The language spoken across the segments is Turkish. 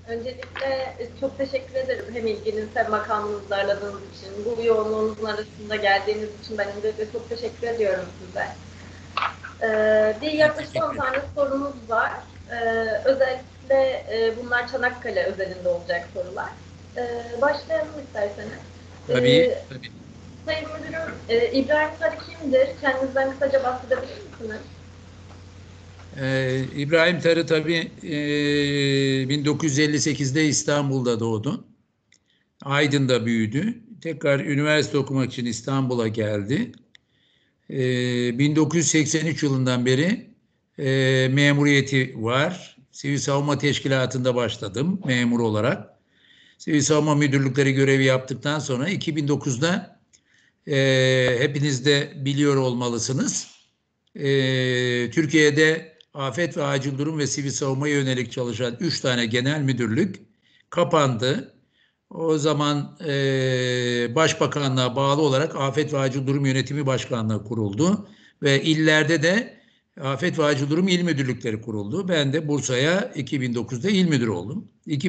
Öncelikle çok teşekkür ederim hem ilginiz hem makamınızı ağırladığınız için. Bu yoğunluğunuzun arasında geldiğiniz için ben öncelikle çok teşekkür ediyorum size. Bir yaklaşık 10 tane sorumuz var. Özellikle bunlar Çanakkale özelinde olacak sorular. Başlayalım isterseniz. Tabii. Sayın Müdürüm, İbrahim Sarı kimdir? Kendinizden kısaca bahsedebilir misiniz? İbrahim Tarı tabii 1958'de İstanbul'da doğdu. Aydın'da büyüdü. Tekrar üniversite okumak için İstanbul'a geldi. 1983 yılından beri memuriyeti var. Sivil Savunma Teşkilatı'nda başladım memur olarak. Sivil Savunma Müdürlükleri görevi yaptıktan sonra 2009'da hepiniz de biliyor olmalısınız. Türkiye'de afet ve acil durum ve sivil savunmaya yönelik çalışan 3 tane genel müdürlük kapandı. O zaman Başbakanlığa bağlı olarak Afet ve Acil Durum Yönetimi Başkanlığı kuruldu ve illerde de Afet ve Acil Durum İl Müdürlükleri kuruldu. Ben de Bursa'ya 2009'da il müdürü oldum.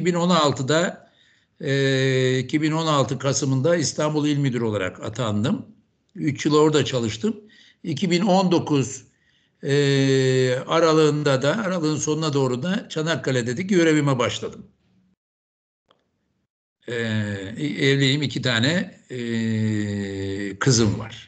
2016 Kasım'ında İstanbul İl Müdürü olarak atandım. 3 yıl orada çalıştım. 2019 aralığın sonuna doğru da Çanakkale'deki görevime başladım. Evliyim, 2 tane kızım var.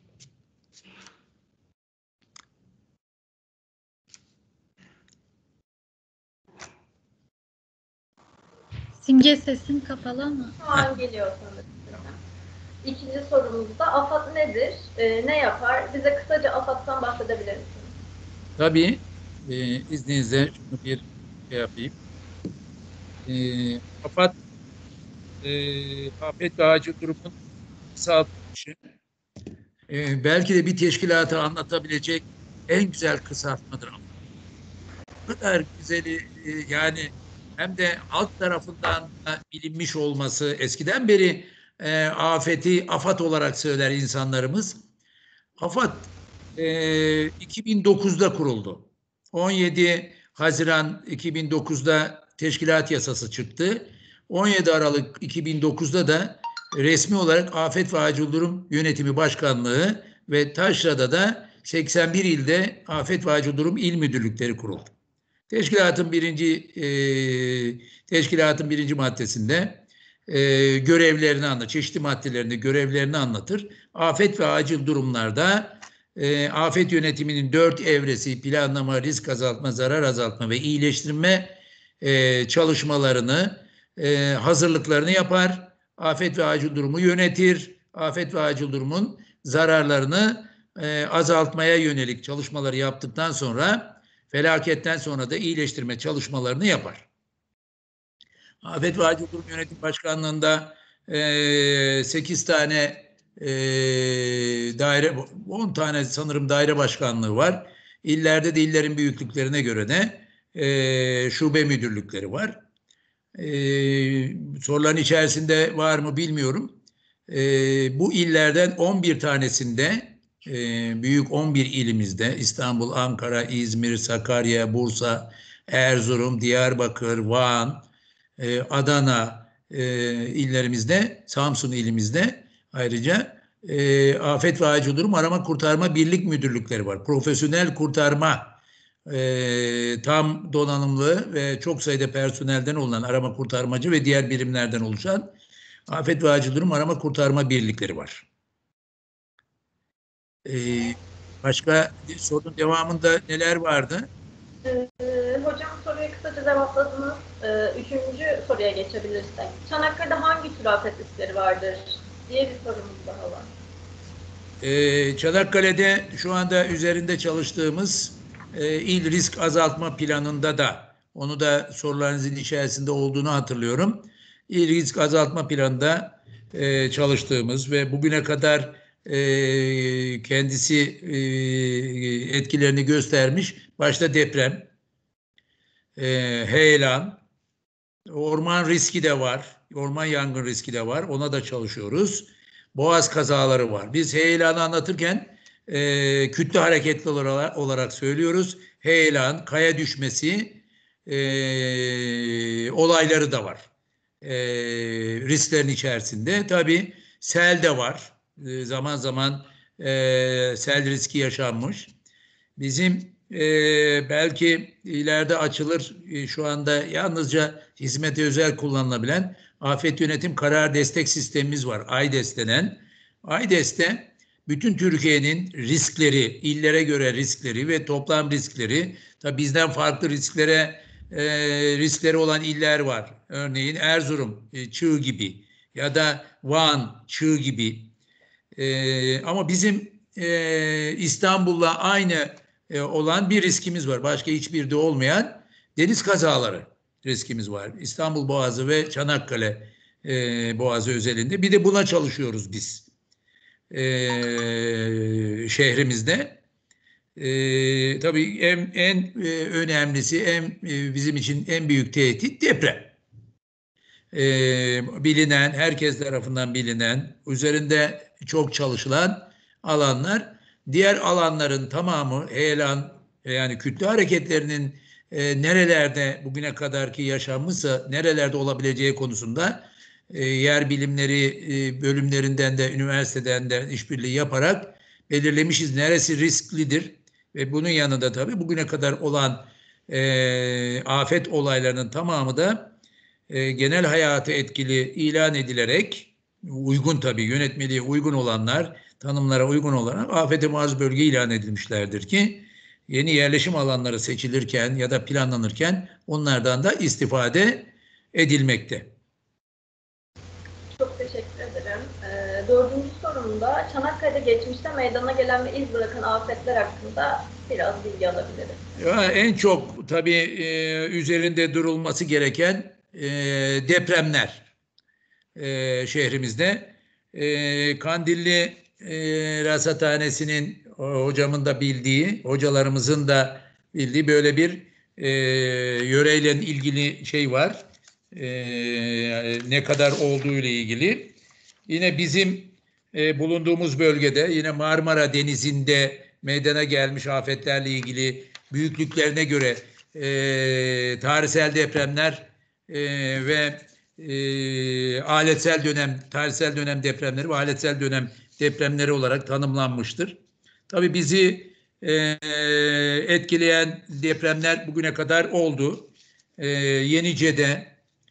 Simge sesin kapalı ama. Şu an geliyor sanırım. İkinci sorumuzda AFAD nedir? Ne yapar? Bize kısaca AFAD'dan bahsedebilir misiniz? Tabii. İzninizle şunu bir şey yapayım. AFAD Afet ve Acil Durumun kısaltılmışı. Belki de bir teşkilatı anlatabilecek en güzel kısaltmadır. Bu kadar güzeli yani hem de alt tarafından bilinmiş olması, eskiden beri afeti AFAD olarak söyler insanlarımız. AFAD 2009'da kuruldu. 17 Haziran 2009'da teşkilat yasası çıktı. 17 Aralık 2009'da da resmi olarak Afet ve Acil Durum Yönetimi Başkanlığı ve Taşra'da da 81 ilde Afet ve Acil Durum İl Müdürlükleri kuruldu. Teşkilatın birinci maddesinde görevlerini çeşitli maddelerinde görevlerini anlatır. Afet ve acil durumlarda afet yönetiminin 4 evresi planlama, risk azaltma, zarar azaltma ve iyileştirme çalışmalarını, hazırlıklarını yapar. Afet ve acil durumu yönetir. Afet ve acil durumun zararlarını azaltmaya yönelik çalışmaları yaptıktan sonra felaketten sonra da iyileştirme çalışmalarını yapar. Afet ve Acil Durum Yönetim Başkanlığı'nda 8 tane daire, 10 tane sanırım daire başkanlığı var. İllerde de illerin büyüklüklerine göre de şube müdürlükleri var. Soruların içerisinde var mı bilmiyorum. Bu illerden 11 tanesinde büyük 11 ilimizde İstanbul, Ankara, İzmir, Sakarya, Bursa, Erzurum, Diyarbakır, Van, Adana illerimizde, Samsun ilimizde ayrıca Afet ve Acil Durum Arama Kurtarma Birlik Müdürlükleri var. Profesyonel kurtarma tam donanımlı ve çok sayıda personelden olan arama kurtarmacı ve diğer birimlerden oluşan Afet ve Acil Durum Arama Kurtarma Birlikleri var. Başka sorunun devamında neler vardı? Hocam soruyu kısaca cevapladınız. Üçüncü soruya geçebilirsek. Çanakkale'de hangi tür afet riskleri vardır diye bir sorumuz daha var. Çanakkale'de şu anda üzerinde çalıştığımız il risk azaltma planında da, onu da sorularınızın içerisinde olduğunu hatırlıyorum. İl risk azaltma planında çalıştığımız ve bugüne kadar kendisi etkilerini göstermiş. Başta deprem, heyelan, orman riski de var. Orman yangın riski de var. Ona da çalışıyoruz. Boğaz kazaları var. Biz heyelanı anlatırken kütle hareketli olarak söylüyoruz. Heyelan, kaya düşmesi, olayları da var. Risklerin içerisinde. Tabii sel de var. Zaman zaman sel riski yaşanmış. Bizim belki ileride açılır, şu anda yalnızca hizmete özel kullanılabilen afet yönetim karar destek sistemimiz var. AYDES denen. AYDES'te bütün Türkiye'nin riskleri, illere göre riskleri ve toplam riskleri, tabii bizden farklı riskleri olan iller var. Örneğin Erzurum, çığ gibi ya da Van, çığ gibi. Ama bizim İstanbul'la aynı olan bir riskimiz var. Başka hiçbir de olmayan deniz kazaları riskimiz var. İstanbul Boğazı ve Çanakkale Boğazı özelinde. Bir de buna çalışıyoruz biz şehrimizde. Tabii en önemlisi, bizim için en büyük tehdit deprem. Bilinen, herkes tarafından bilinen, üzerinde çok çalışılan alanlar. Diğer alanların tamamı heyelan, yani kütle hareketlerinin nerelerde bugüne kadarki yaşanmışsa nerelerde olabileceği konusunda yer bilimleri bölümlerinden de üniversiteden de işbirliği yaparak belirlemişiz neresi risklidir ve bunun yanında tabii bugüne kadar olan afet olaylarının tamamı da genel hayatı etkili ilan edilerek uygun, tabii yönetmeliğe uygun olanlar, tanımlara uygun olarak afete maruz bölge ilan edilmişlerdir ki yeni yerleşim alanları seçilirken ya da planlanırken onlardan da istifade edilmekte. Çok teşekkür ederim. Dördüncü sorumda Çanakkale'de geçmişte meydana gelen ve iz bırakan afetler hakkında biraz bilgi alabilirim. Ya, en çok tabii üzerinde durulması gereken depremler şehrimizde. Kandilli Rasathanesi'nin hocamın da bildiği, hocalarımızın da bildiği böyle bir yöreyle ilgili şey var. Ne kadar olduğu ile ilgili. Yine bizim bulunduğumuz bölgede, yine Marmara Denizi'nde meydana gelmiş afetlerle ilgili büyüklüklerine göre tarihsel depremler ve tarihsel dönem depremleri ve aletsel dönem depremleri olarak tanımlanmıştır. Tabii bizi etkileyen depremler bugüne kadar oldu. Yenice'de,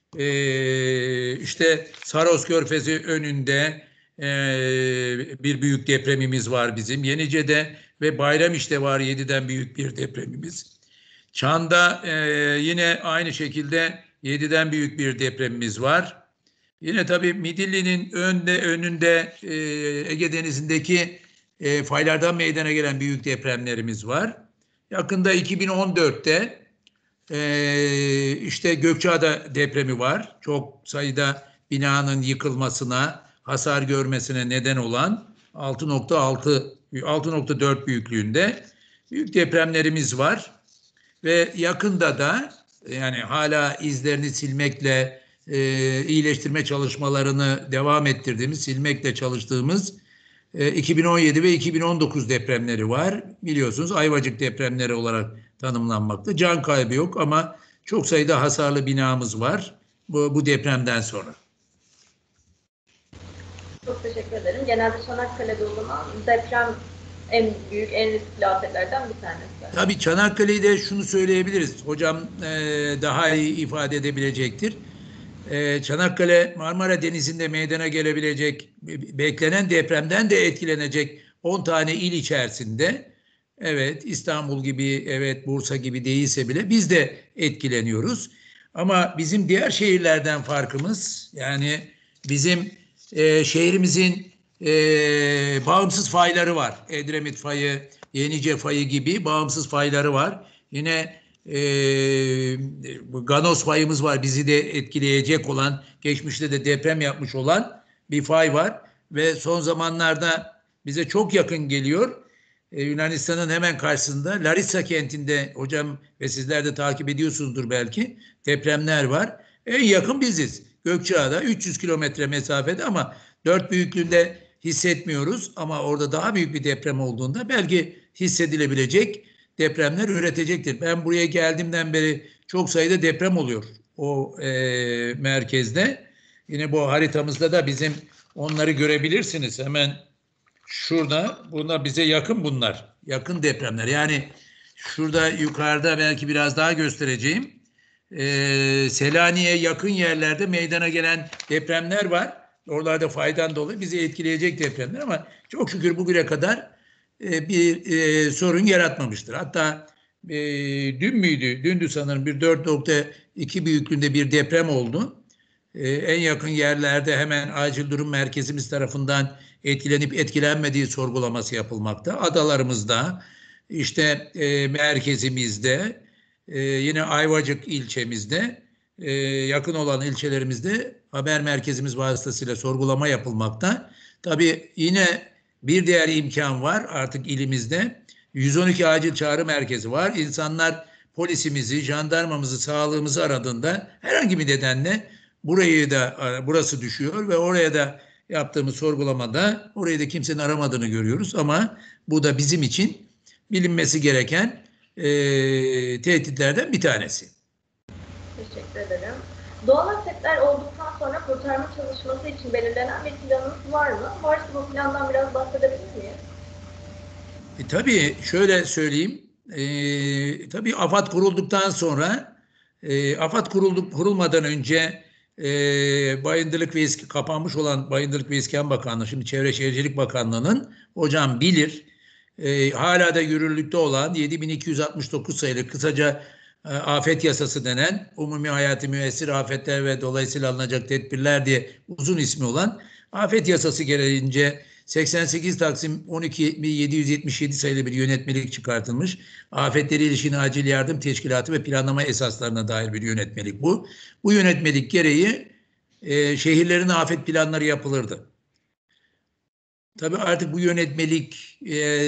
işte Saros Körfezi önünde bir büyük depremimiz var bizim. Yenice'de ve Bayramiş'te var 7'den büyük bir depremimiz. Çan'da yine aynı şekilde 7'den büyük bir depremimiz var. Yine tabii Midilli'nin önünde Ege Denizi'ndeki faylardan meydana gelen büyük depremlerimiz var. Yakında 2014'te işte Gökçeada depremi var. Çok sayıda binanın yıkılmasına, hasar görmesine neden olan 6.4 büyüklüğünde büyük depremlerimiz var. Ve yakında da yani hala izlerini silmekle iyileştirme çalışmalarını devam ettirdiğimiz, silmekle çalıştığımız 2017 ve 2019 depremleri var. Biliyorsunuz Ayvacık depremleri olarak tanımlanmakta. Can kaybı yok ama çok sayıda hasarlı binamız var bu depremden sonra. Çok teşekkür ederim. Genelde Çanakkale'de olan deprem en büyük, en riskli afetlerden bir tanesi. Tabii Çanakkale'yi de şunu söyleyebiliriz. Hocam daha iyi ifade edebilecektir. Çanakkale, Marmara Denizi'nde meydana gelebilecek, beklenen depremden de etkilenecek 10 tane il içerisinde, evet İstanbul gibi, evet Bursa gibi değilse bile biz de etkileniyoruz. Ama bizim diğer şehirlerden farkımız, yani bizim şehrimizin bağımsız fayları var. Edremit fayı, Yenice fayı gibi bağımsız fayları var. Yine Ganos fayımız var. Bizi de etkileyecek olan, geçmişte de deprem yapmış olan bir fay var. Ve son zamanlarda bize çok yakın geliyor. Yunanistan'ın hemen karşısında Larissa kentinde, hocam ve sizler de takip ediyorsunuzdur belki, depremler var. En yakın biziz. Gökçeada 300 kilometre mesafede ama 4 büyüklüğünde hissetmiyoruz. Ama orada daha büyük bir deprem olduğunda belki hissedilebilecek depremler üretecektir. Ben buraya geldiğimden beri çok çok sayıda deprem oluyor o merkezde. Yine bu haritamızda da bizim onları görebilirsiniz. Hemen şurada, bunlar bize yakın bunlar. Yakın depremler. Yani şurada yukarıda belki biraz daha göstereceğim. Selanik'e yakın yerlerde meydana gelen depremler var. Oralarda faydan dolayı bizi etkileyecek depremler ama çok şükür bugüne kadar bir sorun yaratmamıştır. Hatta dün müydü? Dündü sanırım bir 4.2 büyüklüğünde bir deprem oldu. En yakın yerlerde hemen acil durum merkezimiz tarafından etkilenip etkilenmediği sorgulaması yapılmakta. Adalarımızda, işte merkezimizde, yine Ayvacık ilçemizde, yakın olan ilçelerimizde haber merkezimiz vasıtasıyla sorgulama yapılmakta. Tabii yine bir diğer imkan var artık ilimizde. 112 acil çağrı merkezi var. İnsanlar polisimizi, jandarmamızı, sağlığımızı aradığında herhangi bir nedenle burası düşüyor ve oraya da yaptığımız sorgulamada orayı da kimsenin aramadığını görüyoruz ama bu da bizim için bilinmesi gereken tehditlerden bir tanesi. Teşekkür ederim. Doğal afetler olduktan sonra kurtarma çalışması için belirlenen bir planınız var mı? Varsa bu plandan biraz bahsedebilir miyiz? Tabii şöyle söyleyeyim. Tabii AFAD kurulduktan sonra kurulmadan önce Bayındırlık ve kapanmış olan Bayındırlık ve İskan Bakanlığı, şimdi Çevre Şehircilik Bakanlığı'nın hocam bilir hala da yürürlükte olan 7269 sayılı kısaca afet yasası denen umumi hayati müessir afetler ve dolayısıyla alınacak tedbirler diye uzun ismi olan afet yasası gereğince 88 Taksim 12.777 sayılı bir yönetmelik çıkartılmış. Afetleri ilişkin acil yardım teşkilatı ve planlama esaslarına dair bir yönetmelik bu. Bu yönetmelik gereği şehirlerin afet planları yapılırdı. Tabii artık bu yönetmelik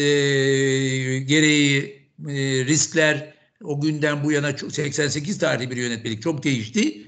gereği riskler o günden bu yana 88 tarihli bir yönetmelik çok değişti.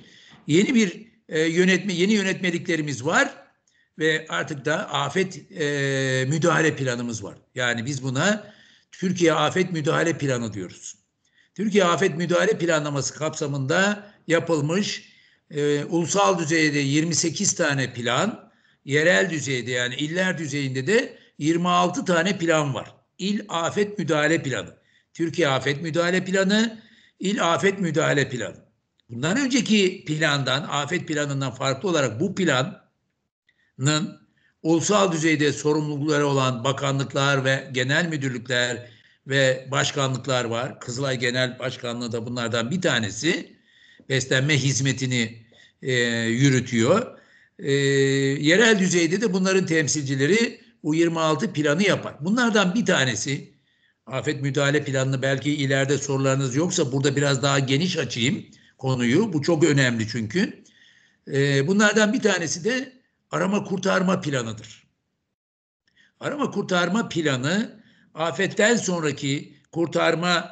Yeni yönetmeliklerimiz var ve artık da afet müdahale planımız var. Yani biz buna Türkiye Afet Müdahale Planı diyoruz. Türkiye Afet Müdahale Planlaması kapsamında yapılmış ulusal düzeyde 28 tane plan, yerel düzeyde yani iller düzeyinde de 26 tane plan var. İl Afet Müdahale Planı, Türkiye Afet Müdahale Planı, İl Afet Müdahale Planı. Bundan önceki plandan, afet planından farklı olarak bu planın ulusal düzeyde sorumlulukları olan bakanlıklar ve genel müdürlükler ve başkanlıklar var. Kızılay Genel Başkanlığı da bunlardan bir tanesi. Beslenme hizmetini yürütüyor. Yerel düzeyde de bunların temsilcileri bu 26 planı yapar. Bunlardan bir tanesi afet müdahale planını belki ileride sorularınız yoksa burada biraz daha geniş açayım konuyu. Bu çok önemli çünkü. Bunlardan bir tanesi de arama kurtarma planıdır. Arama kurtarma planı afetten sonraki kurtarma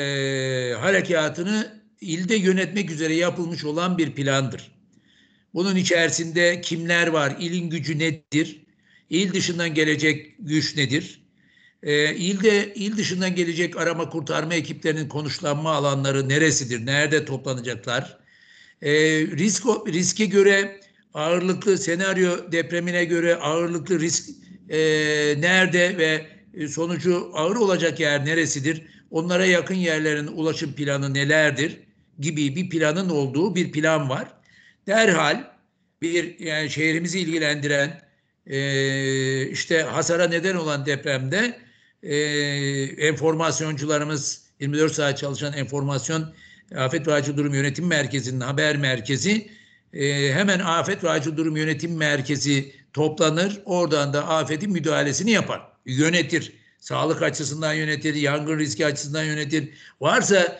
harekatını ilde yönetmek üzere yapılmış olan bir plandır. Bunun içerisinde kimler var? İlin gücü nedir? İl dışından gelecek güç nedir? İl dışından gelecek arama kurtarma ekiplerinin konuşlanma alanları neresidir? Nerede toplanacaklar? Riske göre ağırlıklı senaryo depremine göre ağırlıklı risk nerede ve sonucu ağır olacak yer neresidir? Onlara yakın yerlerin ulaşım planı nelerdir? Gibi bir planın olduğu bir plan var. Derhal yani şehrimizi ilgilendiren işte hasara neden olan depremde enformasyoncularımız 24 saat çalışan Afet ve Acil Durum Yönetim Merkezi'nin haber merkezi hemen Afet ve Acil Durum Yönetim Merkezi toplanır. Oradan da afetin müdahalesini yapar. Yönetir. Sağlık açısından yönetir. Yangın riski açısından yönetir. Varsa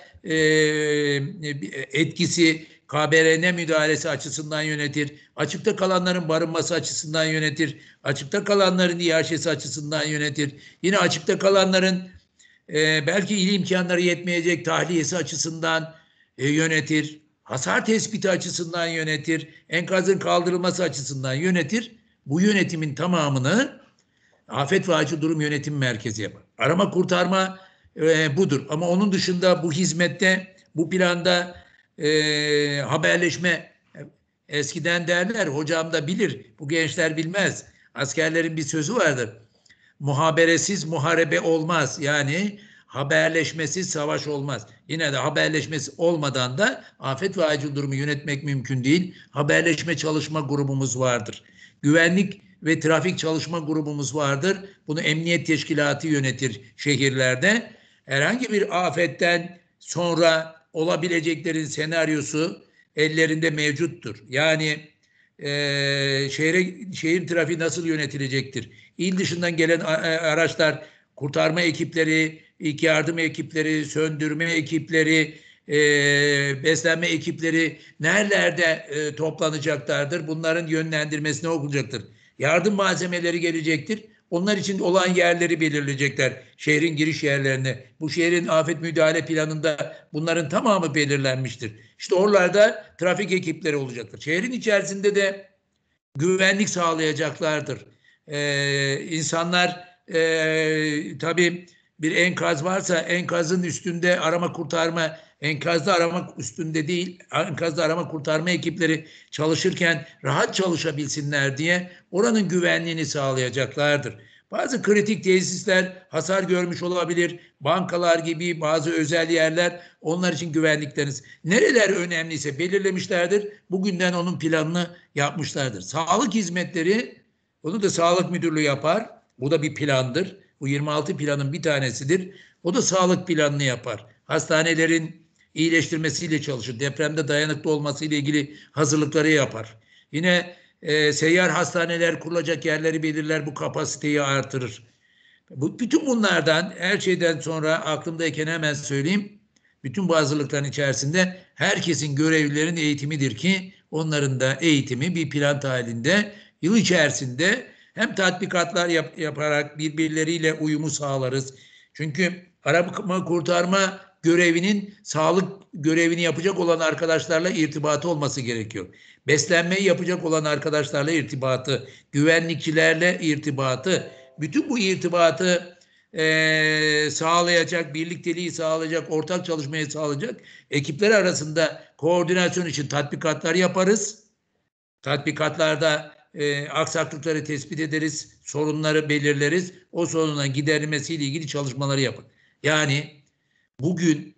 etkisi KBRN müdahalesi açısından yönetir. Açıkta kalanların barınması açısından yönetir. Açıkta kalanların iaşesi açısından yönetir. Yine açıkta kalanların belki il imkanları yetmeyecek tahliyesi açısından yönetir. Hasar tespiti açısından yönetir. Enkazın kaldırılması açısından yönetir. Bu yönetimin tamamını Afet ve Acil Durum Yönetim Merkezi yapar. Arama kurtarma budur. Ama onun dışında bu hizmette, bu planda haberleşme, eskiden derler, hocam da bilir, bu gençler bilmez. Askerlerin bir sözü vardır. Muhaberesiz muharebe olmaz. Yani haberleşmesiz savaş olmaz. Yine de haberleşmesi olmadan da afet ve acil durumu yönetmek mümkün değil. Haberleşme çalışma grubumuz vardır. Güvenlik ve trafik çalışma grubumuz vardır. Bunu emniyet teşkilatı yönetir şehirlerde. Herhangi bir afetten sonra olabileceklerin senaryosu ellerinde mevcuttur. Yani şehir trafiği nasıl yönetilecektir? İl dışından gelen araçlar, kurtarma ekipleri, ilk yardım ekipleri, söndürme ekipleri, beslenme ekipleri nerelerde toplanacaklardır? Bunların yönlendirmesi ne olacaktır? Yardım malzemeleri gelecektir. Onlar için olan yerleri belirleyecekler. Şehrin giriş yerlerine. Bu şehrin afet müdahale planında bunların tamamı belirlenmiştir. İşte oralarda trafik ekipleri olacaktır. Şehrin içerisinde de güvenlik sağlayacaklardır. İnsanlar tabii bir enkaz varsa enkazın üstünde arama kurtarma, enkazda aramak üstünde değil, enkazda arama kurtarma ekipleri çalışırken rahat çalışabilsinler diye oranın güvenliğini sağlayacaklardır. Bazı kritik tesisler hasar görmüş olabilir. Bankalar gibi bazı özel yerler, onlar için güvenlikleriniz. Nereler önemliyse belirlemişlerdir. Bugünden onun planını yapmışlardır. Sağlık hizmetleri, onu da Sağlık Müdürlüğü yapar. Bu da bir plandır. Bu 26 planın bir tanesidir. O da sağlık planını yapar. Hastanelerin iyileştirmesiyle çalışır. Depremde dayanıklı olmasıyla ilgili hazırlıkları yapar. Yine seyyar hastaneler kurulacak yerleri belirler, bu kapasiteyi artırır. Bütün bunlardan, her şeyden sonra aklımdayken hemen söyleyeyim. Bütün bu hazırlıkların içerisinde herkesin görevlilerin eğitimidir ki onların da eğitimi bir plan halinde yıl içerisinde hem tatbikatlar yaparak birbirleriyle uyumu sağlarız. Çünkü arama kurtarma görevinin sağlık görevini yapacak olan arkadaşlarla irtibatı olması gerekiyor. Beslenmeyi yapacak olan arkadaşlarla irtibatı, güvenlikçilerle irtibatı, bütün bu irtibatı sağlayacak, birlikteliği sağlayacak, ortak çalışmayı sağlayacak ekipler arasında koordinasyon için tatbikatlar yaparız. Tatbikatlarda aksaklıkları tespit ederiz, sorunları belirleriz. O sorunların giderilmesiyle ilgili çalışmaları yapın. Yani bugün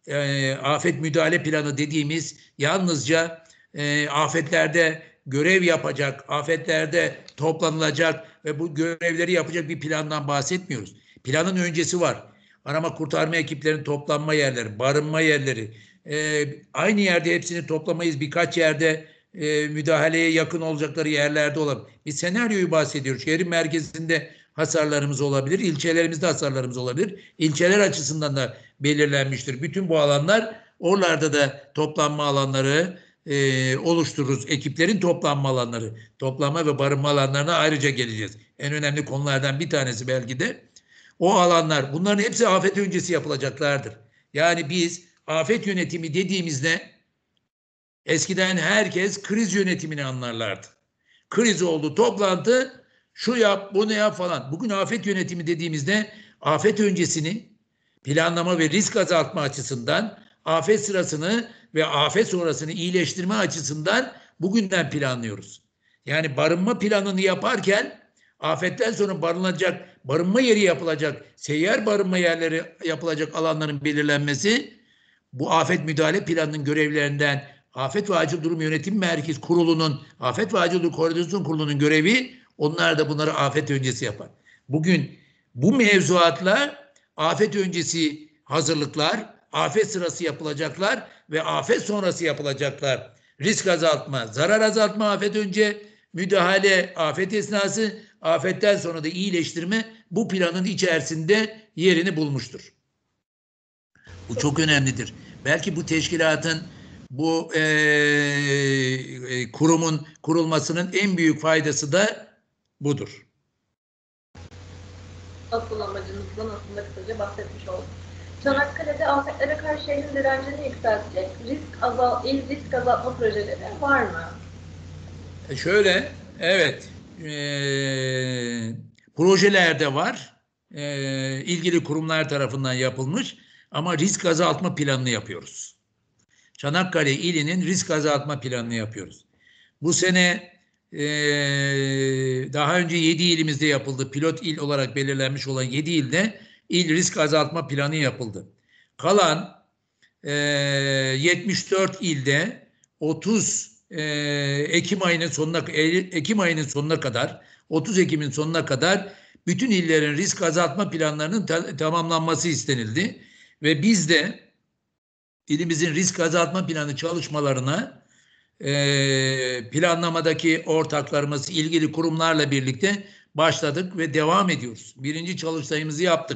afet müdahale planı dediğimiz yalnızca afetlerde görev yapacak, afetlerde toplanılacak ve bu görevleri yapacak bir plandan bahsetmiyoruz. Planın öncesi var. Arama kurtarma ekiplerinin toplanma yerleri, barınma yerleri. Aynı yerde hepsini toplamayız. Birkaç yerde müdahaleye yakın olacakları yerlerde olabilir. Bir senaryoyu bahsediyoruz. Şehrin merkezinde hasarlarımız olabilir. İlçelerimizde hasarlarımız olabilir. İlçeler açısından da belirlenmiştir. Bütün bu alanlar, oralarda da toplanma alanları oluştururuz. Ekiplerin toplanma alanları, toplanma ve barınma alanlarına ayrıca geleceğiz. En önemli konulardan bir tanesi belki de o alanlar. Bunların hepsi afet öncesi yapılacaklardır. Yani biz afet yönetimi dediğimizde eskiden herkes kriz yönetimini anlarlardı. Kriz oldu, toplantı, şu yap, bunu yap falan. Bugün afet yönetimi dediğimizde afet öncesini planlama ve risk azaltma açısından, afet sırasını ve afet sonrasını iyileştirme açısından bugünden planlıyoruz. Yani barınma planını yaparken afetten sonra barınacak, barınma yeri yapılacak, seyyar barınma yerleri yapılacak alanların belirlenmesi bu afet müdahale planının görevlerinden. Afet ve Acil Durum Yönetim Merkezi Kurulu'nun, Afet ve Acil Durum Koordinasyon Kurulu'nun görevi, onlar da bunları afet öncesi yapar. Bugün bu mevzuatla afet öncesi hazırlıklar, afet sırası yapılacaklar ve afet sonrası yapılacaklar. Risk azaltma, zarar azaltma afet önce, müdahale afet esnası, afetten sonra da iyileştirme bu planın içerisinde yerini bulmuştur. Bu çok önemlidir. Belki bu teşkilatın, bu kurumun kurulmasının en büyük faydası da budur. Asıl amacınızdan aslında kısaca bahsetmiş olduk. Çanakkale'de afetlere karşı şehrin direncini yükseltecek il risk azaltma projeleri var mı? Şöyle, evet, projeler de var. İlgili kurumlar tarafından yapılmış ama risk azaltma planını yapıyoruz. Çanakkale ilinin risk azaltma planını yapıyoruz. Bu sene daha önce 7 ilimizde yapıldı. Pilot il olarak belirlenmiş olan 7 ilde il risk azaltma planı yapıldı. Kalan 74 ilde 30 Ekim ayının sonuna kadar 30 Ekim'in sonuna kadar bütün illerin risk azaltma planlarının tamamlanması istenildi ve biz de ilimizin risk azaltma planı çalışmalarına planlamadaki ortaklarımız, ilgili kurumlarla birlikte başladık ve devam ediyoruz. Birinci çalıştayımızı yaptık.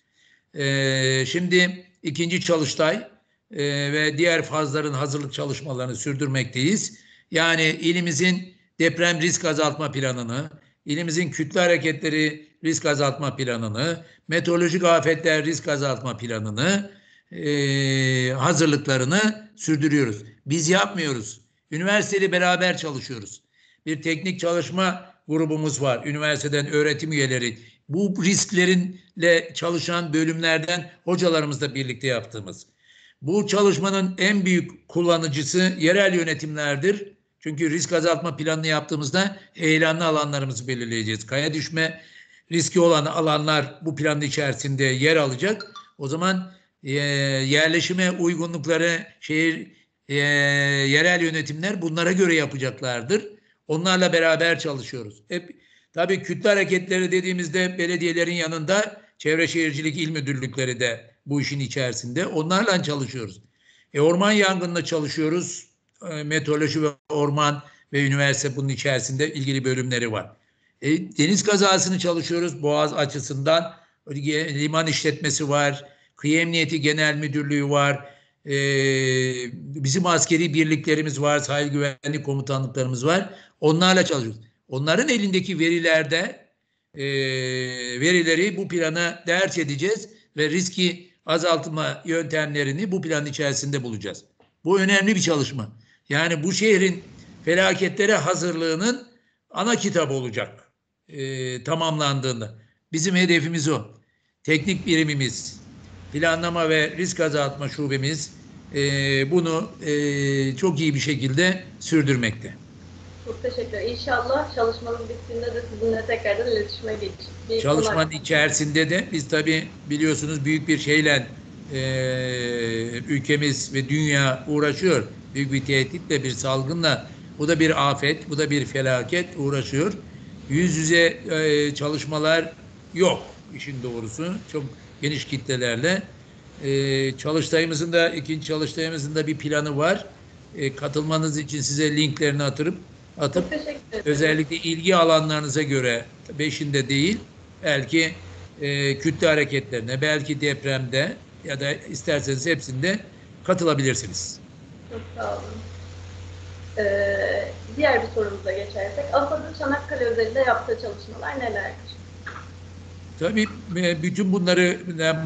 Şimdi ikinci çalıştay ve diğer fazların hazırlık çalışmalarını sürdürmekteyiz. Yani ilimizin deprem risk azaltma planını, ilimizin kütle hareketleri risk azaltma planını, meteorolojik afetler risk azaltma planını, hazırlıklarını sürdürüyoruz. Biz yapmıyoruz. Üniversiteyle beraber çalışıyoruz. Bir teknik çalışma grubumuz var. Üniversiteden öğretim üyeleri. Bu risklerinle çalışan bölümlerden hocalarımızla birlikte yaptığımız. Bu çalışmanın en büyük kullanıcısı yerel yönetimlerdir. Çünkü risk azaltma planını yaptığımızda heyelanlı alanlarımızı belirleyeceğiz. Kaya düşme riski olan alanlar bu planın içerisinde yer alacak. O zaman yerleşime uygunlukları yerel yönetimler bunlara göre yapacaklardır. Onlarla beraber çalışıyoruz. Tabii kütle hareketleri dediğimizde belediyelerin yanında Çevre Şehircilik İl Müdürlükleri de bu işin içerisinde. Onlarla çalışıyoruz. Orman yangınına çalışıyoruz. Meteoroloji ve orman ve üniversite bunun içerisinde ilgili bölümleri var. Deniz kazasını çalışıyoruz Boğaz açısından. Liman işletmesi var. Kıyı Emniyeti Genel Müdürlüğü var. Bizim askeri birliklerimiz var. Sahil güvenlik komutanlıklarımız var. Onlarla çalışıyoruz. Onların elindeki verileri bu plana dert edeceğiz ve riski azaltma yöntemlerini bu planın içerisinde bulacağız. Bu önemli bir çalışma. Yani bu şehrin felaketlere hazırlığının ana kitabı olacak tamamlandığında. Bizim hedefimiz o. Teknik birimimiz, planlama ve risk azaltma şubemiz bunu çok iyi bir şekilde sürdürmekte. Çok teşekkürler. İnşallah çalışmanın bittiğinde de sizinle tekrardan iletişime geçeceğiz. Çalışmanın içerisinde de biz tabii biliyorsunuz büyük bir şeyle ülkemiz ve dünya uğraşıyor. Büyük bir tehditle, bir salgınla. Bu da bir afet, bu da bir felaket uğraşıyor. Yüz yüze çalışmalar yok işin doğrusu. Çok geniş kitlelerle. İkinci çalıştayımızın da bir planı var. Katılmanız için size linklerini atıp özellikle ilgi alanlarınıza göre 5'inde değil, belki kütle hareketlerine, belki depremde ya da isterseniz hepsinde katılabilirsiniz. Çok sağ olun. Diğer bir sorumuza geçersek, AFAD'ın Çanakkale özelinde yaptığı çalışmalar nelerdir? Tabii bütün bunlardan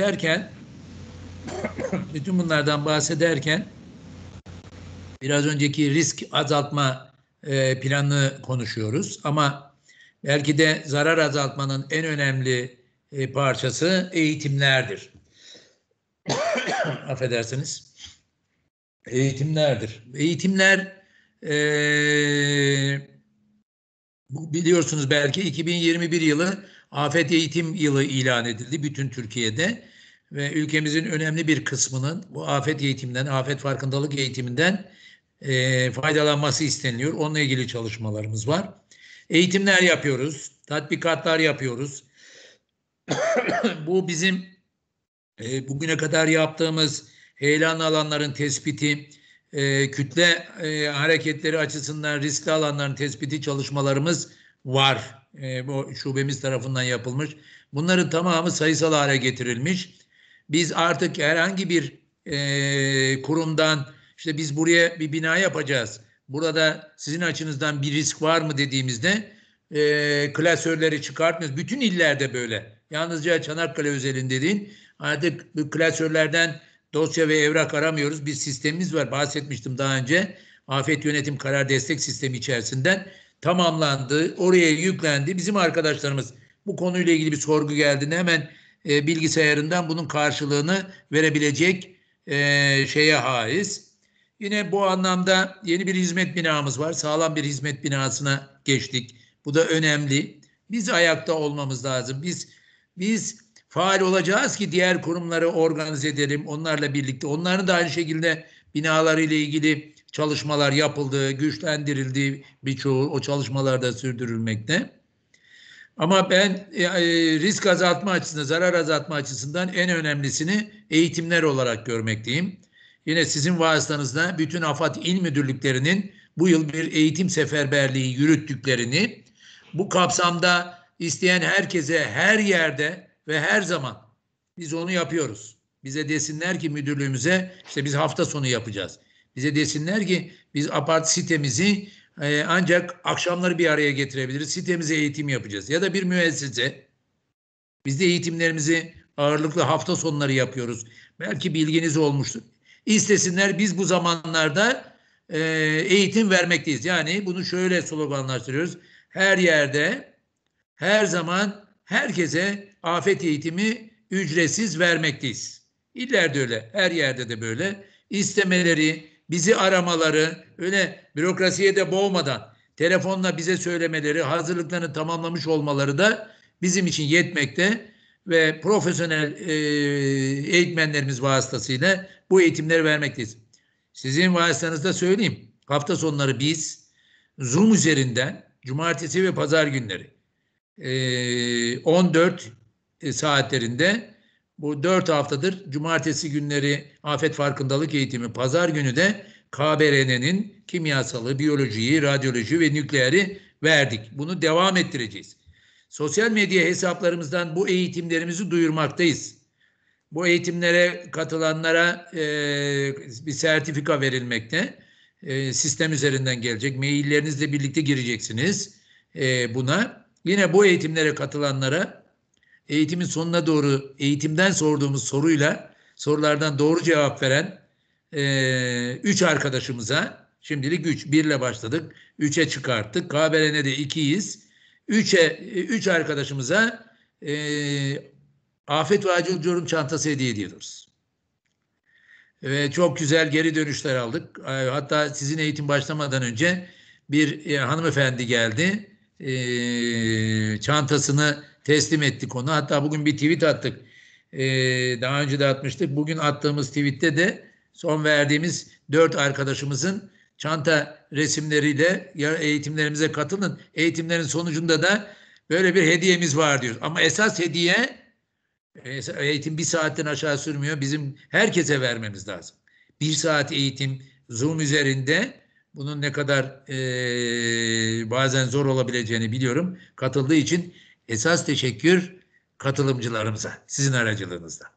bahsederken biraz önceki risk azaltma planını konuşuyoruz ama belki de zarar azaltmanın en önemli parçası eğitimlerdir. Affedersiniz. Eğitimlerdir. Eğitimler biliyorsunuz belki 2021 yılı Afet Eğitim Yılı ilan edildi bütün Türkiye'de ve ülkemizin önemli bir kısmının bu afet eğitiminden, afet farkındalık eğitiminden faydalanması isteniliyor. Onunla ilgili çalışmalarımız var. Eğitimler yapıyoruz, tatbikatlar yapıyoruz. Bu bizim bugüne kadar yaptığımız heyelan alanların tespiti, kütle hareketleri açısından riskli alanların tespiti çalışmalarımız var. Bu şubemiz tarafından yapılmış. Bunların tamamı sayısal hale getirilmiş. Biz artık herhangi bir kurumdan işte biz buraya bir bina yapacağız. Burada sizin açınızdan bir risk var mı dediğimizde klasörleri çıkartmıyoruz. Bütün illerde böyle. Yalnızca Çanakkale özelinde değil. Artık bu klasörlerden dosya ve evrak aramıyoruz. Bir sistemimiz var. Bahsetmiştim daha önce. Afet Yönetim Karar Destek Sistemi içerisinden tamamlandı. Oraya yüklendi. Bizim arkadaşlarımız bu konuyla ilgili bir sorgu geldiğinde hemen bilgisayarından bunun karşılığını verebilecek şeye haiz. Yine bu anlamda yeni bir hizmet binamız var. Sağlam bir hizmet binasına geçtik. Bu da önemli. Biz ayakta olmamız lazım. Biz faal olacağız ki diğer kurumları organize edelim. Onlarla birlikte. Onların da aynı şekilde binalarıyla ilgili çalışmalar yapıldı, güçlendirildi. Birçoğu o çalışmalarda sürdürülmekte. Ama ben risk azaltma açısından, zarar azaltma açısından en önemlisini eğitimler olarak görmekteyim. Yine sizin vasıtanızda bütün AFAD İl Müdürlüklerinin bu yıl bir eğitim seferberliği yürüttüklerini, bu kapsamda isteyen herkese her yerde ve her zaman biz onu yapıyoruz. Bize desinler ki müdürlüğümüze işte biz hafta sonu yapacağız. Bize desinler ki biz apart sitemizi ancak akşamları bir araya getirebiliriz. Sitemize eğitim yapacağız. Ya da bir müessese. Biz de eğitimlerimizi ağırlıklı hafta sonları yapıyoruz. Belki bilginiz olmuştur. İstesinler biz bu zamanlarda eğitim vermekteyiz. Yani bunu şöyle sloganlaştırıyoruz. Her yerde, her zaman herkese afet eğitimi ücretsiz vermekteyiz. İllerde öyle, her yerde de böyle. İstemeleri, bizi aramaları, öyle bürokrasiye de boğmadan telefonla bize söylemeleri, hazırlıklarını tamamlamış olmaları da bizim için yetmekte ve profesyonel eğitmenlerimiz vasıtasıyla bu eğitimleri vermekteyiz. Sizin vasıtanızda söyleyeyim. Hafta sonları biz Zoom üzerinden cumartesi ve pazar günleri 14 saatlerinde bu 4 haftadır cumartesi günleri afet farkındalık eğitimi, pazar günü de KBRN'nin kimyasalı, biyolojiyi, radyoloji ve nükleeri verdik. Bunu devam ettireceğiz. Sosyal medya hesaplarımızdan bu eğitimlerimizi duyurmaktayız. Bu eğitimlere katılanlara bir sertifika verilmekte. Sistem üzerinden gelecek. Maillerinizle birlikte gireceksiniz buna. Yine bu eğitimlere katılanlara eğitimin sonuna doğru eğitimden sorduğumuz sorulardan doğru cevap veren 3 arkadaşımıza, şimdilik 1 ile başladık. 3'e çıkarttık. KBRN'de 2'yiz. 3 arkadaşımıza afet ve acil durum çantası hediye ediyoruz. Ve çok güzel geri dönüşler aldık. Hatta sizin eğitim başlamadan önce bir hanımefendi geldi. Çantasını teslim ettik ona. Hatta bugün bir tweet attık. Daha önce de atmıştık. Bugün attığımız tweette de son verdiğimiz 4 arkadaşımızın çanta resimleriyle eğitimlerimize katılın. Eğitimlerin sonucunda da böyle bir hediyemiz var diyoruz. Ama esas hediye, eğitim 1 saatten aşağı sürmüyor. Bizim herkese vermemiz lazım. 1 saat eğitim Zoom üzerinde, bunun ne kadar bazen zor olabileceğini biliyorum. Katıldığı için esas teşekkür katılımcılarımıza, sizin aracılığınızda.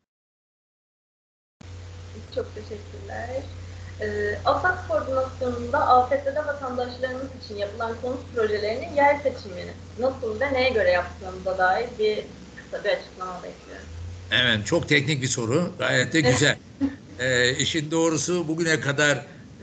Çok teşekkürler. AFAD koordinasyonunda afette de vatandaşlarımız için yapılan konut projelerinin yer seçimini nasıl ve neye göre yaptığımıza dair kısa bir açıklama bekliyorum. Evet, çok teknik bir soru. Gayet de güzel. İşin doğrusu bugüne kadar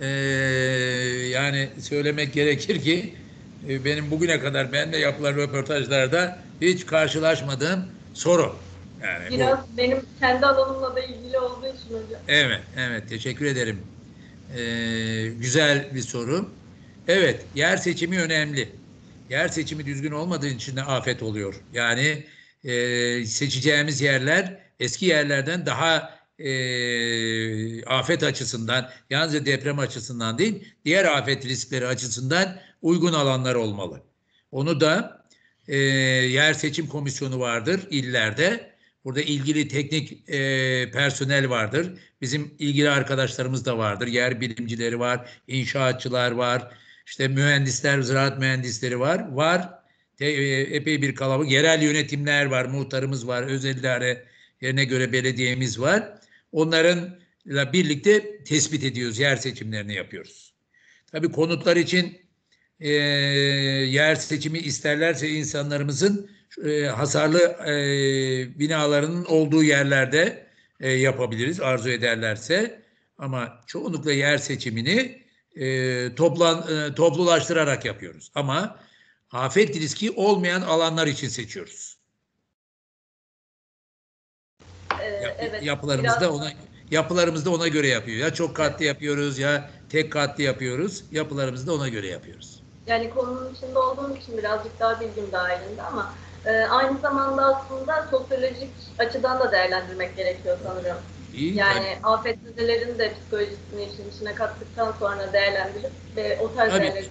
yani söylemek gerekir ki benim bugüne kadar benimle yapılan röportajlarda hiç karşılaşmadığım soru. Yani biraz benim kendi alanımla da ilgili olduğu için hocam. Evet, teşekkür ederim. Güzel bir soru. Evet, yer seçimi önemli. Yer seçimi düzgün olmadığı için de afet oluyor. Yani seçeceğimiz yerler eski yerlerden daha afet açısından, yalnızca deprem açısından değil, diğer afet riskleri açısından uygun alanlar olmalı. Onu da yer seçim komisyonu vardır illerde. Burada ilgili teknik personel vardır. Bizim ilgili arkadaşlarımız da vardır. Yer bilimcileri var, inşaatçılar var, işte mühendisler, ziraat mühendisleri var. Epey bir kalabalık. Yerel yönetimler var, muhtarımız var, özel idare yerine göre belediyemiz var. Onlarla birlikte tespit ediyoruz, yer seçimlerini yapıyoruz. Tabii konutlar için yer seçimi isterlerse insanlarımızın hasarlı binalarının olduğu yerlerde yapabiliriz arzu ederlerse. Ama çoğunlukla yer seçimini toplulaştırarak yapıyoruz. Ama afet riski olmayan alanlar için seçiyoruz. Evet, Yapılarımızda ona Yapılarımızı da ona göre yapıyor. Ya çok katlı yapıyoruz ya tek katlı yapıyoruz. Yapılarımızı da ona göre yapıyoruz. Yani konunun içinde olduğum için birazcık daha bilgim dahilinde ama aynı zamanda aslında sosyolojik açıdan da değerlendirmek gerekiyor sanırım. İyi, Yani afetzedelerin de psikolojisini işin içine kattıktan sonra değerlendirip ve o tarz tabii değerleri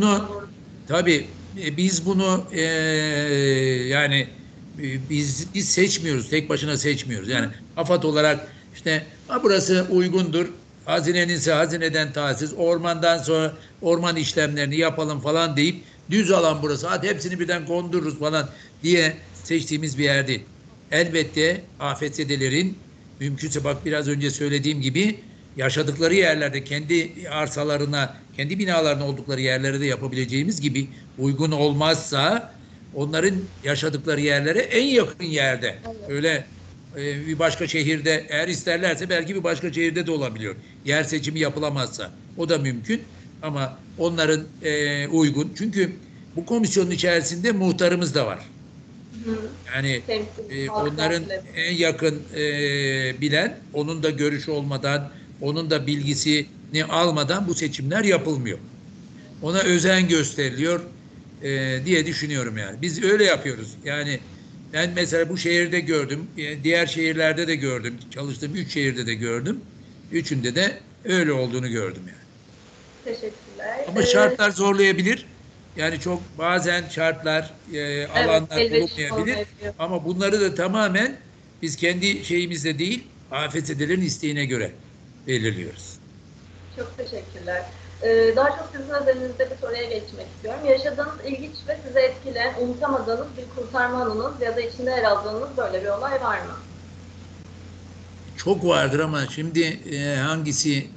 biz bunu yani biz seçmiyoruz. Tek başına seçmiyoruz. Yani AFAD olarak işte burası uygundur. Hazinenin ise hazineden tahsis, ormandan sonra orman işlemlerini yapalım falan deyip düz alan burası. Hadi hepsini birden kondururuz falan diye seçtiğimiz bir yer değil. Elbette afetzedelerin mümkünse bak biraz önce söylediğim gibi yaşadıkları yerlerde kendi arsalarına, kendi binalarına oldukları yerlere de yapabileceğimiz gibi uygun olmazsa onların yaşadıkları yerlere en yakın yerde öyle bir başka şehirde eğer isterlerse belki bir başka şehirde de olabiliyor. Yer seçimi yapılamazsa o da mümkün ama onların uygun. Çünkü bu komisyonun içerisinde muhtarımız da var. Yani onların en yakın bilen, onun da görüşü olmadan, onun da bilgisini almadan bu seçimler yapılmıyor. Ona özen gösteriliyor diye düşünüyorum yani. Biz öyle yapıyoruz. Yani ben mesela bu şehirde gördüm, diğer şehirlerde de gördüm, çalıştığım 3 şehirde de gördüm. Üçünde de öyle olduğunu gördüm yani. Teşekkürler. Ama şartlar zorlayabilir. Yani çok bazen şartlar, alanlar bulunmayabilir. Ama bunları da tamamen biz kendi şeyimizde değil, afetzedelerin isteğine göre belirliyoruz. Çok teşekkürler. Daha çok sizin özelinizde bir soruya geçmek istiyorum. Yaşadığınız ilginç ve size etkileyen, unutamadığınız bir kurtarma anınız ya da içinde yer aldığınız böyle bir olay var mı? Çok vardır ama şimdi hangisi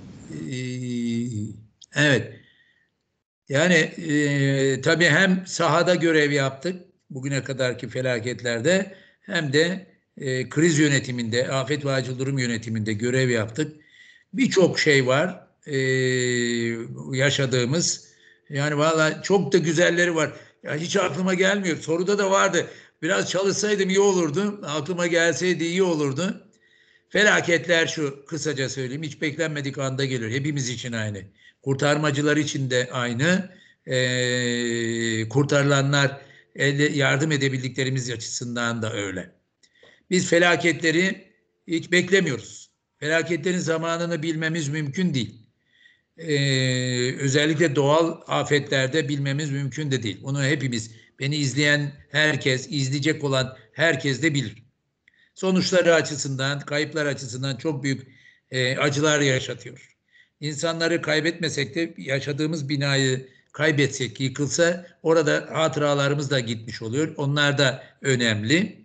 evet. Yani tabii hem sahada görev yaptık bugüne kadarki felaketlerde hem de kriz yönetiminde, afet ve acil durum yönetiminde görev yaptık. Birçok şey var yaşadığımız. Yani valla çok da güzelleri var. Ya hiç aklıma gelmiyor. Soruda da vardı. Biraz çalışsaydım iyi olurdu. Aklıma gelseydi iyi olurdu. Felaketler şu, kısaca söyleyeyim, hiç beklenmedik anda geliyor. Hepimiz için aynı. Kurtarmacılar için de aynı. Kurtarılanlar yardım edebildiklerimiz açısından da öyle. Biz felaketleri hiç beklemiyoruz. Felaketlerin zamanını bilmemiz mümkün değil. Özellikle doğal afetlerde bilmemiz mümkün de değil. Bunu hepimiz, beni izleyen herkes, izleyecek olan herkes de bilir. Sonuçları açısından, kayıplar açısından çok büyük acılar yaşatıyor. İnsanları kaybetmesek de yaşadığımız binayı kaybetsek, yıkılsa orada hatıralarımız da gitmiş oluyor. Onlar da önemli.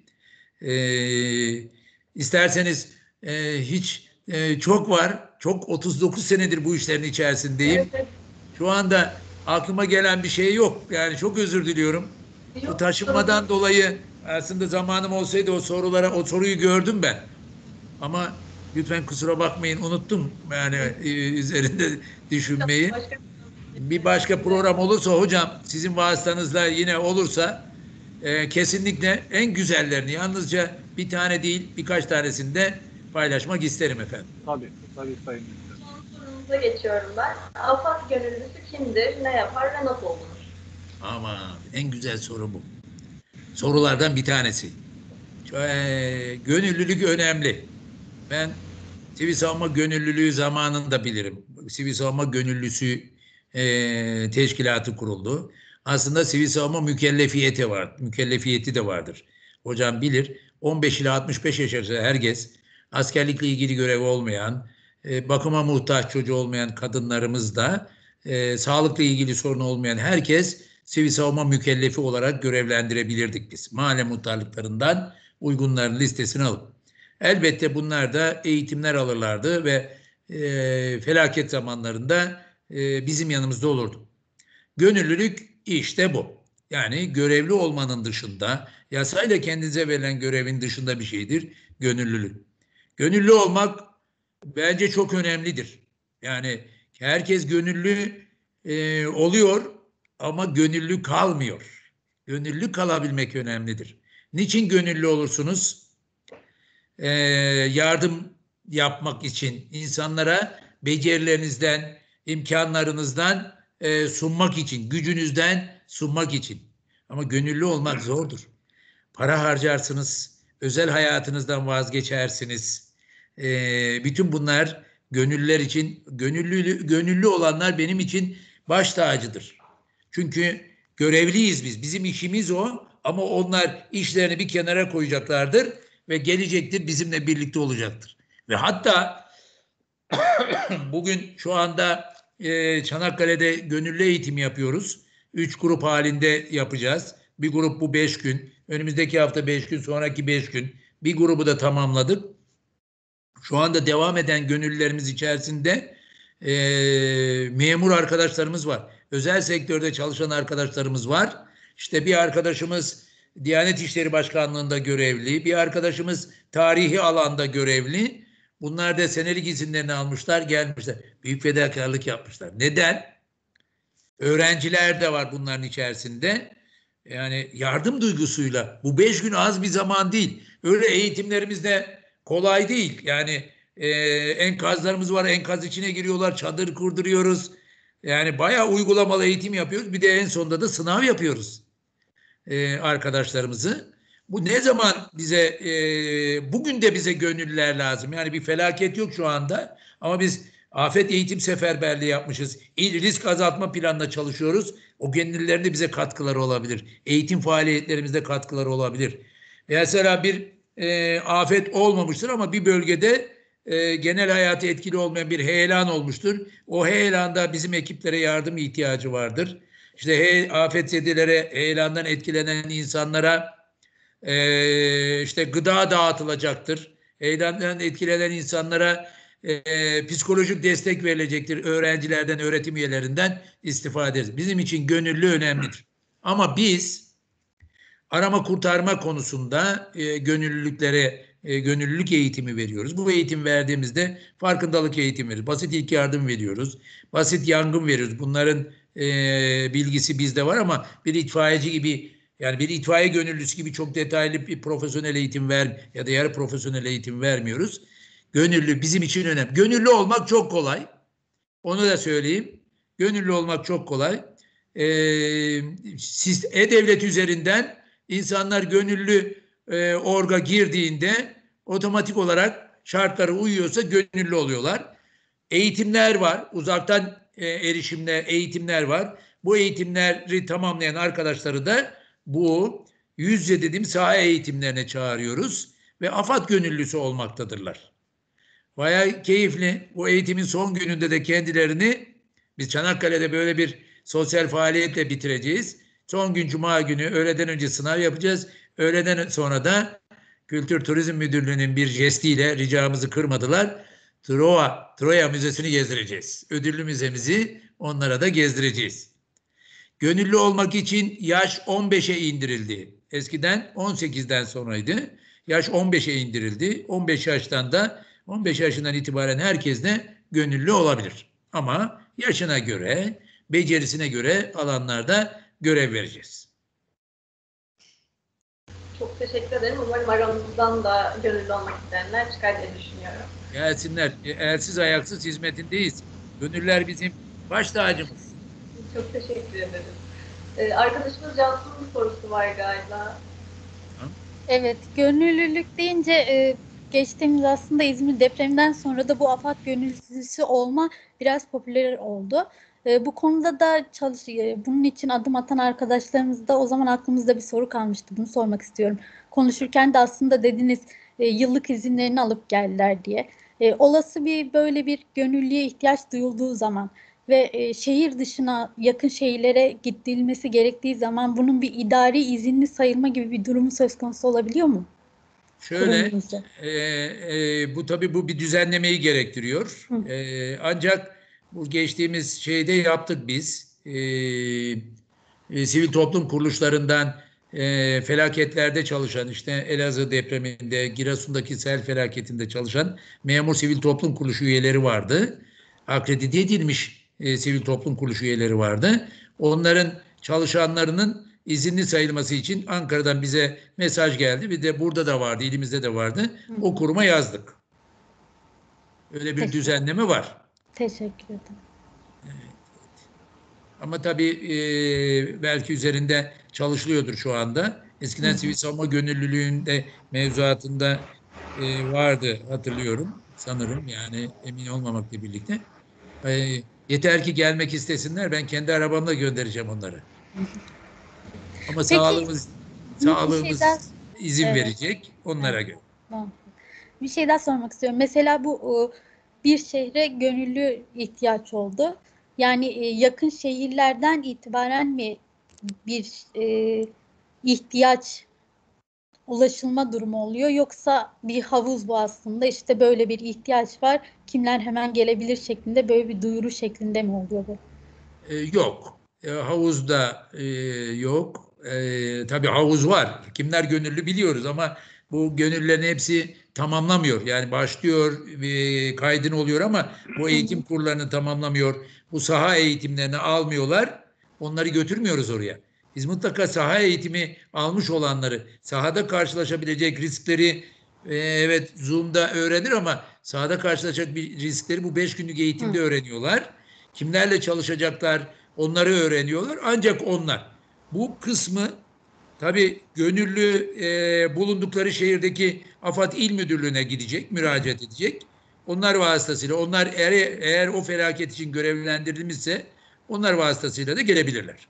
İsterseniz hiç çok var. Çok 39 senedir bu işlerin içerisindeyim. Evet. Şu anda aklıma gelen bir şey yok. Yani çok özür diliyorum. Bu taşınmadan dolayı aslında zamanım olsaydı o soruyu gördüm ben. Ama lütfen kusura bakmayın unuttum yani üzerinde düşünmeyi. Bir başka program olursa hocam sizin vasıtanızla yine olursa kesinlikle en güzellerini yalnızca bir tane değil birkaç tanesini de paylaşmak isterim efendim. Tabii Sayın Müdürüm. Son sorumuza geçiyorum ben. AFAD gönüllüsü kimdir, ne yapar ve nasıl olunur? Ama en güzel soru bu. Sorulardan bir tanesi. Gönüllülük önemli. Ben sivil savunma gönüllülüğü zamanında bilirim. Sivil savunma gönüllüsü teşkilatı kuruldu. Aslında sivil savunma mükellefiyeti de vardır. Hocam bilir 15 ila 65 yaş arası herkes askerlikle ilgili görevi olmayan, bakıma muhtaç çocuğu olmayan kadınlarımız da sağlıkla ilgili sorunu olmayan herkes sivil savunma mükellefi olarak görevlendirebilirdik biz. Mahalle muhtarlıklarından uygunların listesini alıp. Elbette bunlar da eğitimler alırlardı ve felaket zamanlarında bizim yanımızda olurdu. Gönüllülük işte bu. Yani görevli olmanın dışında, yasayla kendinize verilen görevin dışında bir şeydir gönüllülük. Gönüllü olmak bence çok önemlidir. Yani herkes gönüllü oluyor ama gönüllü kalmıyor. Gönüllü kalabilmek önemlidir. Niçin gönüllü olursunuz? Yardım yapmak için, insanlara becerilerinizden, imkanlarınızdan sunmak için, gücünüzden sunmak için. Ama gönüllü olmak zordur. Para harcarsınız, özel hayatınızdan vazgeçersiniz. Bütün bunlar gönüllüler için, gönüllü olanlar benim için baş tacıdır. Çünkü görevliyiz biz. Bizim işimiz o ama onlar işlerini bir kenara koyacaklardır ve gelecektir bizimle birlikte olacaktır. Ve hatta bugün şu anda Çanakkale'de gönüllü eğitim yapıyoruz. 3 grup halinde yapacağız. Bir grup bu 5 gün. Önümüzdeki hafta 5 gün, sonraki 5 gün. Bir grubu da tamamladık. Şu anda devam eden gönüllülerimiz içerisinde memur arkadaşlarımız var. Özel sektörde çalışan arkadaşlarımız var. İşte bir arkadaşımız Diyanet İşleri Başkanlığı'nda görevli, bir arkadaşımız tarihi alanda görevli. Bunlar da senelik izinlerini almışlar, gelmişler. Büyük fedakarlık yapmışlar. Neden? Öğrenciler de var bunların içerisinde. Yani yardım duygusuyla. Bu 5 gün az bir zaman değil. Öyle eğitimlerimiz de kolay değil. Yani enkazlarımız var. Enkaz içine giriyorlar. Çadır kurduruyoruz. Yani bayağı uygulamalı eğitim yapıyoruz. Bir de en sonunda da sınav yapıyoruz arkadaşlarımızı. Bu ne zaman bize bugün de bize gönüllüler lazım. Yani bir felaket yok şu anda ama biz afet eğitim seferberliği yapmışız. İl risk azaltma planına çalışıyoruz. O gönüllülerin de bize katkıları olabilir. Eğitim faaliyetlerimizde katkıları olabilir. Mesela bir afet olmamıştır ama bir bölgede genel hayatı etkili olmayan bir heyelan olmuştur. O heyelanda bizim ekiplere yardım ihtiyacı vardır. İşte afetzedelere, heyelandan etkilenen insanlara işte gıda dağıtılacaktır. Heyelandan etkilenen insanlara psikolojik destek verilecektir. Öğrencilerden, öğretim üyelerinden istifade ederiz. Bizim için gönüllü önemlidir. Ama biz arama kurtarma konusunda gönüllülük eğitimi veriyoruz. Bu eğitim verdiğimizde farkındalık eğitimi veriyoruz. Basit ilk yardım veriyoruz. Basit yangın veriyoruz. Bunların bilgisi bizde var ama bir itfaiyeci gibi yani bir itfaiye gönüllüsü gibi çok detaylı bir profesyonel eğitim ya da yarı profesyonel eğitim vermiyoruz. Gönüllü bizim için önemli. Gönüllü olmak çok kolay. Onu da söyleyeyim. Gönüllü olmak çok kolay. E-Devlet üzerinden insanlar gönüllü orga girdiğinde otomatik olarak şartlara uyuyorsa gönüllü oluyorlar. Eğitimler var. Uzaktan erişimle eğitimler var. Bu eğitimleri tamamlayan arkadaşları da bu yüz yüze dediğim saha eğitimlerine çağırıyoruz ve AFAD gönüllüsü olmaktadırlar. Bayağı keyifli. Bu eğitimin son gününde de kendilerini biz Çanakkale'de böyle bir sosyal faaliyetle bitireceğiz. Son gün Cuma günü öğleden önce sınav yapacağız. Öğleden sonra da Kültür Turizm Müdürlüğü'nün bir jestiyle ricamızı kırmadılar. Troya Müzesi'ni gezdireceğiz. Ödüllü müzemizi onlara da gezdireceğiz. Gönüllü olmak için yaş 15'e indirildi. Eskiden 18'den sonraydı. Yaş 15'e indirildi. 15 yaşından itibaren herkes de gönüllü olabilir. Ama yaşına göre, becerisine göre alanlarda görev vereceğiz. Çok teşekkür ederim. Umarım aramızdan da gönüllü olmak isteyenler çıkar diye düşünüyorum. Gelsinler. Elsiz ayaksız hizmetindeyiz. Gönüllüler bizim baş tacımız. Çok teşekkür ederim. Arkadaşımız Cansu'nun bir sorusu var galiba. Evet, gönüllülük deyince geçtiğimiz aslında İzmir depreminden sonra da bu AFAD gönüllüsü olma biraz popüler oldu. Bu konuda da bunun için adım atan arkadaşlarımız da o zaman aklımızda bir soru kalmıştı. Bunu sormak istiyorum. Konuşurken de aslında dediniz yıllık izinlerini alıp geldiler diye. Olası böyle bir gönüllüye ihtiyaç duyulduğu zaman ve şehir dışına yakın şehirlere gidilmesi gerektiği zaman bunun bir idari izinli sayılma gibi bir durumu söz konusu olabiliyor mu? Şöyle, bu tabii bu bir düzenlemeyi gerektiriyor. Ancak bu geçtiğimiz şeyde yaptık biz. Sivil toplum kuruluşlarından felaketlerde çalışan, işte Elazığ depreminde, Giresun'daki sel felaketinde çalışan memur sivil toplum kuruluşu üyeleri vardı. Akredite edilmiş sivil toplum kuruluşu üyeleri vardı. Onların çalışanlarının izinli sayılması için Ankara'dan bize mesaj geldi. Bir de burada da vardı, ilimizde de vardı. O kuruma yazdık. Öyle bir Teşekkür, düzenleme var. teşekkür ederim. Ama tabii belki üzerinde çalışılıyordur şu anda. Hı Eskiden hı. sivil savunma gönüllülüğünde mevzuatında vardı, hatırlıyorum sanırım, yani emin olmamakla birlikte. E, Yeter ki gelmek istesinler, ben kendi arabamla göndereceğim onları. Ama Peki bir şey daha, sağlığımız izin evet, verecek evet, onlara göre. tamam. Bir şey daha sormak istiyorum. Mesela bu bir şehre gönüllü ihtiyaç oldu. Yani yakın şehirlerden itibaren mi bir ihtiyaç ulaşılma durumu oluyor, yoksa bir havuz bu aslında, işte böyle bir ihtiyaç var, kimler hemen gelebilir şeklinde böyle bir duyuru şeklinde mi oluyor bu? Yok. Havuzda yok. Tabii havuz var. Kimler gönüllü biliyoruz ama bu gönüllülerin hepsi tamamlamıyor. Yani başlıyor, kaydın oluyor ama bu Hı eğitim hı. kurlarını tamamlamıyor. Bu saha eğitimlerini almıyorlar. Onları götürmüyoruz oraya. Biz mutlaka saha eğitimi almış olanları, sahada karşılaşabilecek riskleri, evet Zoom'da öğrenir ama sahada karşılaşacak bir riskleri bu 5 günlük eğitimde Hı. öğreniyorlar. Kimlerle çalışacaklar, onları öğreniyorlar. Ancak onlar. Bu kısmı tabii gönüllü bulundukları şehirdeki AFAD İl Müdürlüğü'ne gidecek, müracaat edecek. Onlar vasıtasıyla, onlar eğer o felaket için görevlendirilmişse onlar vasıtasıyla da gelebilirler.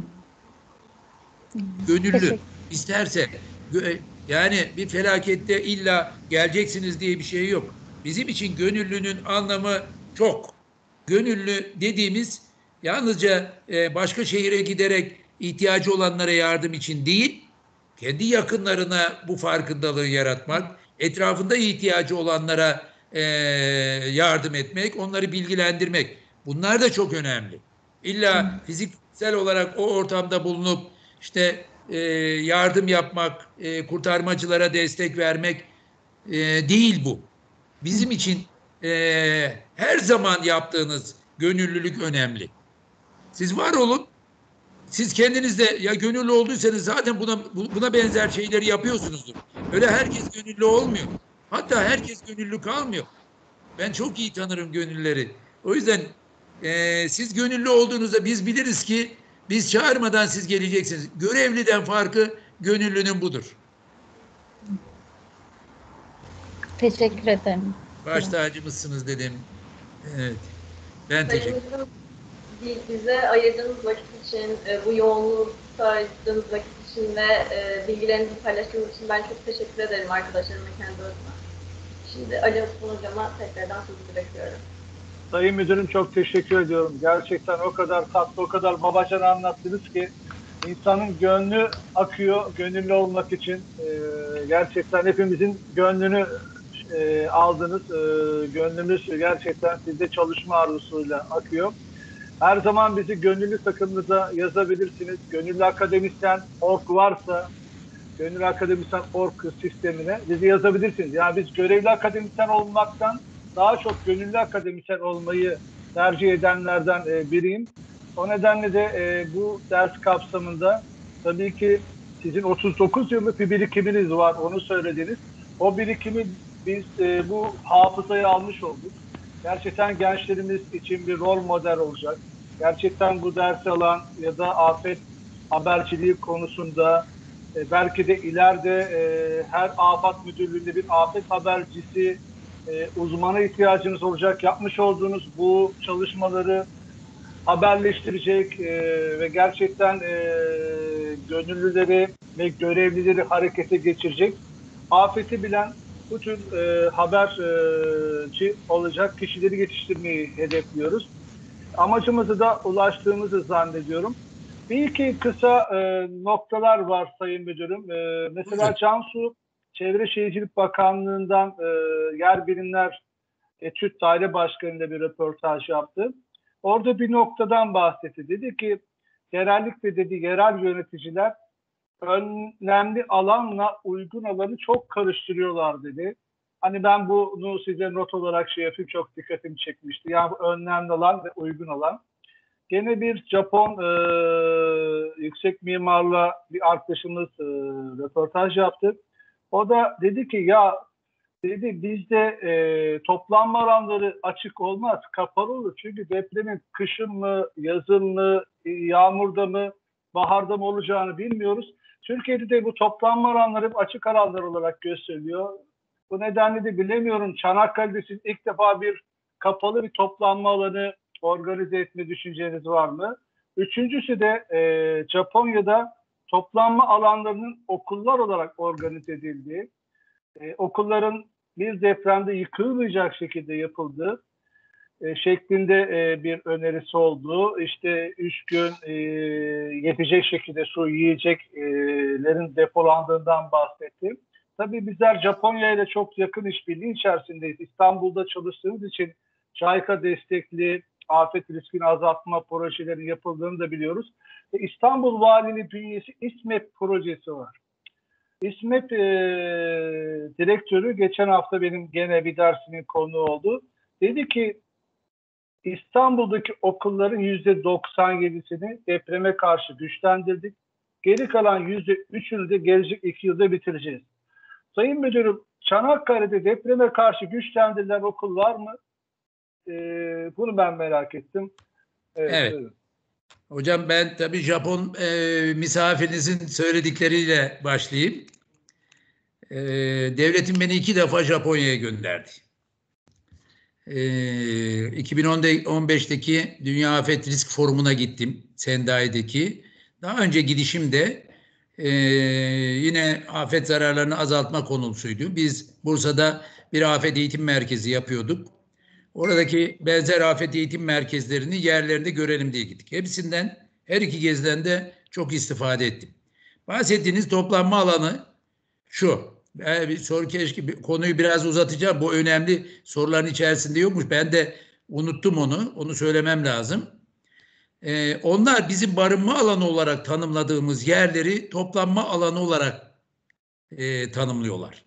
Gönüllü Teşekkür. isterse, yani bir felakette illa geleceksiniz diye bir şey yok. Bizim için gönüllünün anlamı çok. Gönüllü dediğimiz yalnızca başka şehire giderek ihtiyacı olanlara yardım için değil, kendi yakınlarına bu farkındalığı yaratmak, etrafında ihtiyacı olanlara yardım etmek, onları bilgilendirmek. Bunlar da çok önemli. İlla fiziksel olarak o ortamda bulunup işte yardım yapmak, kurtarmacılara destek vermek değil bu. Bizim için her zaman yaptığınız gönüllülük önemli. Siz var olun. Siz kendiniz de ya gönüllü olduysanız zaten buna benzer şeyleri yapıyorsunuzdur. Öyle herkes gönüllü olmuyor. Hatta herkes gönüllü kalmıyor. Ben çok iyi tanırım gönüllüleri. O yüzden siz gönüllü olduğunuzda biz biliriz ki biz çağırmadan siz geleceksiniz. Görevliden farkı gönüllünün budur. Teşekkür ederim. Baş tacımızsınız dedim. Evet. Ben Sayın teşekkür Müdürüm, bize ayırdığınız vakit için, bu yoğunlukta ayırdığınız vakit için ve bilgilerinizi paylaştığınız için ben çok teşekkür ederim arkadaşlarıma, kendi adıma. Şimdi Ali Osman Hocam'a tekrardan sözü bırakıyorum. Sayın Müdürüm çok teşekkür ediyorum. Gerçekten o kadar tatlı, o kadar babacan anlattınız ki insanın gönlü akıyor gönüllü olmak için. Gerçekten hepimizin gönlünü aldınız. Gönlümüz gerçekten sizde çalışma arzusuyla akıyor. Her zaman bizi gönüllü takımınıza yazabilirsiniz. Gönüllü akademisyen.org varsa Gönüllü Akademisyen.org sistemine bizi yazabilirsiniz. Yani biz görevli akademisyen olmaktan daha çok gönüllü akademisyen olmayı tercih edenlerden biriyim. O nedenle de bu ders kapsamında tabii ki sizin 39 yıllık bir birikiminiz var, onu söylediniz. O birikimi biz bu hafızaya almış olduk. Gerçekten gençlerimiz için bir rol model olacak. Gerçekten bu dersi alan ya da afet haberciliği konusunda belki de ileride her afet müdürlüğünde bir afet habercisi uzmana ihtiyacınız olacak. Yapmış olduğunuz bu çalışmaları haberleştirecek ve gerçekten gönüllüleri ve görevlileri harekete geçirecek. Afeti bilen bu tür haberci olacak kişileri yetiştirmeyi hedefliyoruz. Amacımızı da ulaştığımızı zannediyorum. Bir iki kısa noktalar var Sayın Müdürüm. Mesela Buyurun. Cansu Çevre Şehircilik Bakanlığı'ndan Yer Bilimler Etüt Daire Başkanı'yla bir röportaj yaptı. Orada bir noktadan bahsetti. Dedi ki genellikle dedi yerel yöneticiler önemli alanla uygun alanı çok karıştırıyorlar dedi. Hani ben bunu size not olarak şey yapayım, çok dikkatimi çekmişti. Yani önemli alan ve uygun alan. Gene bir Japon yüksek mimarla bir arkadaşımız röportaj yaptı. O da dedi ki ya Dedi bizde toplanma alanları açık olmaz, kapalı olur. Çünkü depremin kışın mı, yazın mı, yağmurda mı, baharda mı olacağını bilmiyoruz. Türkiye'de de bu toplanma alanları hep açık alanlar olarak gösteriliyor. Bu nedenle de bilemiyorum, Çanakkale'de siz ilk defa bir kapalı bir toplanma alanı organize etme düşünceniz var mı? Üçüncüsü de Japonya'da toplanma alanlarının okullar olarak organize edildiği, okulların bir depremde yıkılmayacak şekilde yapıldığı şeklinde bir önerisi olduğu, işte 3 gün yetecek şekilde su, yiyeceklerin depolandığından bahsettim. Tabii bizler Japonya ile çok yakın işbirliği içerisindeyiz. İstanbul'da çalıştığımız için JICA destekli afet riskini azaltma projelerinin yapıldığını da biliyoruz. İstanbul Valiliği bünyesi İSMET projesi var. İSMET direktörü geçen hafta benim gene bir dersimin konuğu oldu. Dedi ki İstanbul'daki okulların %97'sini depreme karşı güçlendirdik. Geri kalan %3'ünü de gelecek 2 yılda bitireceğiz. Sayın Müdürüm, Çanakkale'de depreme karşı güçlendirilen okul var mı? Bunu ben merak ettim. Evet. Buyurun. Hocam ben tabii Japon misafirinizin söyledikleriyle başlayayım. Devletim beni 2 defa Japonya'ya gönderdi. 2015'teki Dünya Afet Risk Forumu'na gittim. Sendai'deki. Daha önce gidişim de yine afet zararlarını azaltma konusuydu. Biz Bursa'da bir afet eğitim merkezi yapıyorduk. Oradaki benzer afet eğitim merkezlerini yerlerinde görelim diye gittik. Hepsinden, her iki geziden de çok istifade ettim. Bahsettiğiniz toplanma alanı şu. Bir soru, keşke konuyu biraz uzatacağım. Bu önemli soruların içerisinde yokmuş. Ben de unuttum onu. Onu söylemem lazım. Onlar bizim barınma alanı olarak tanımladığımız yerleri toplanma alanı olarak tanımlıyorlar.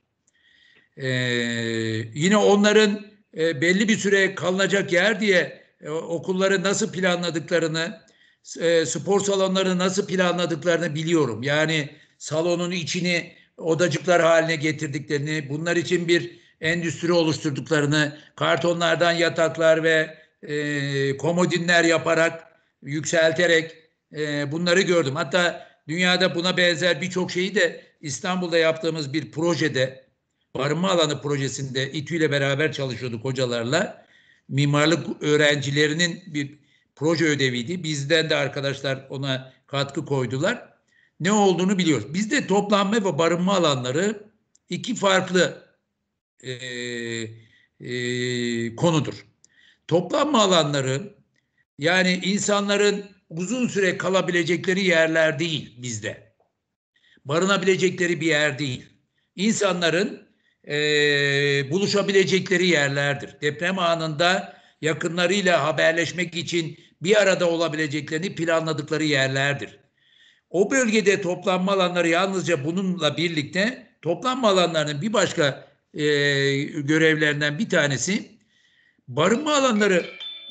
Yine onların belli bir süre kalınacak yer diye okulları nasıl planladıklarını, spor salonları nasıl planladıklarını biliyorum. Yani salonun içini odacıklar haline getirdiklerini, bunlar için bir endüstri oluşturduklarını, kartonlardan yataklar ve komodinler yaparak, yükselterek bunları gördüm. Hatta dünyada buna benzer birçok şeyi de İstanbul'da yaptığımız bir projede, barınma alanı projesinde İTÜ ile beraber çalışıyorduk hocalarla. Mimarlık öğrencilerinin bir proje ödeviydi. Bizden de arkadaşlar ona katkı koydular. Ne olduğunu biliyoruz. Bizde toplanma ve barınma alanları 2 farklı konudur. Toplanma alanları, yani insanların uzun süre kalabilecekleri yerler değil bizde. Barınabilecekleri bir yer değil. İnsanların buluşabilecekleri yerlerdir. Deprem anında yakınlarıyla haberleşmek için bir arada olabileceklerini planladıkları yerlerdir. O bölgede toplanma alanları yalnızca bununla birlikte toplanma alanlarının bir başka görevlerinden bir tanesi barınma alanları.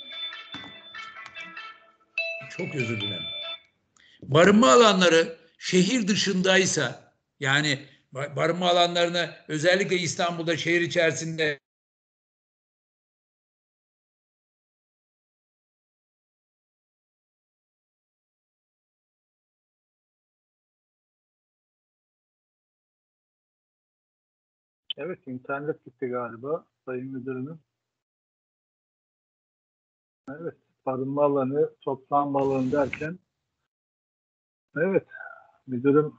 Çok özür dilerim. Barınma alanları şehir dışındaysa, yani barınma alanlarını özellikle İstanbul'da şehir içerisinde Evet, internet gitti galiba Sayın Müdürümün. Evet, barınma alanı, toplanma alanı derken evet, müdürüm.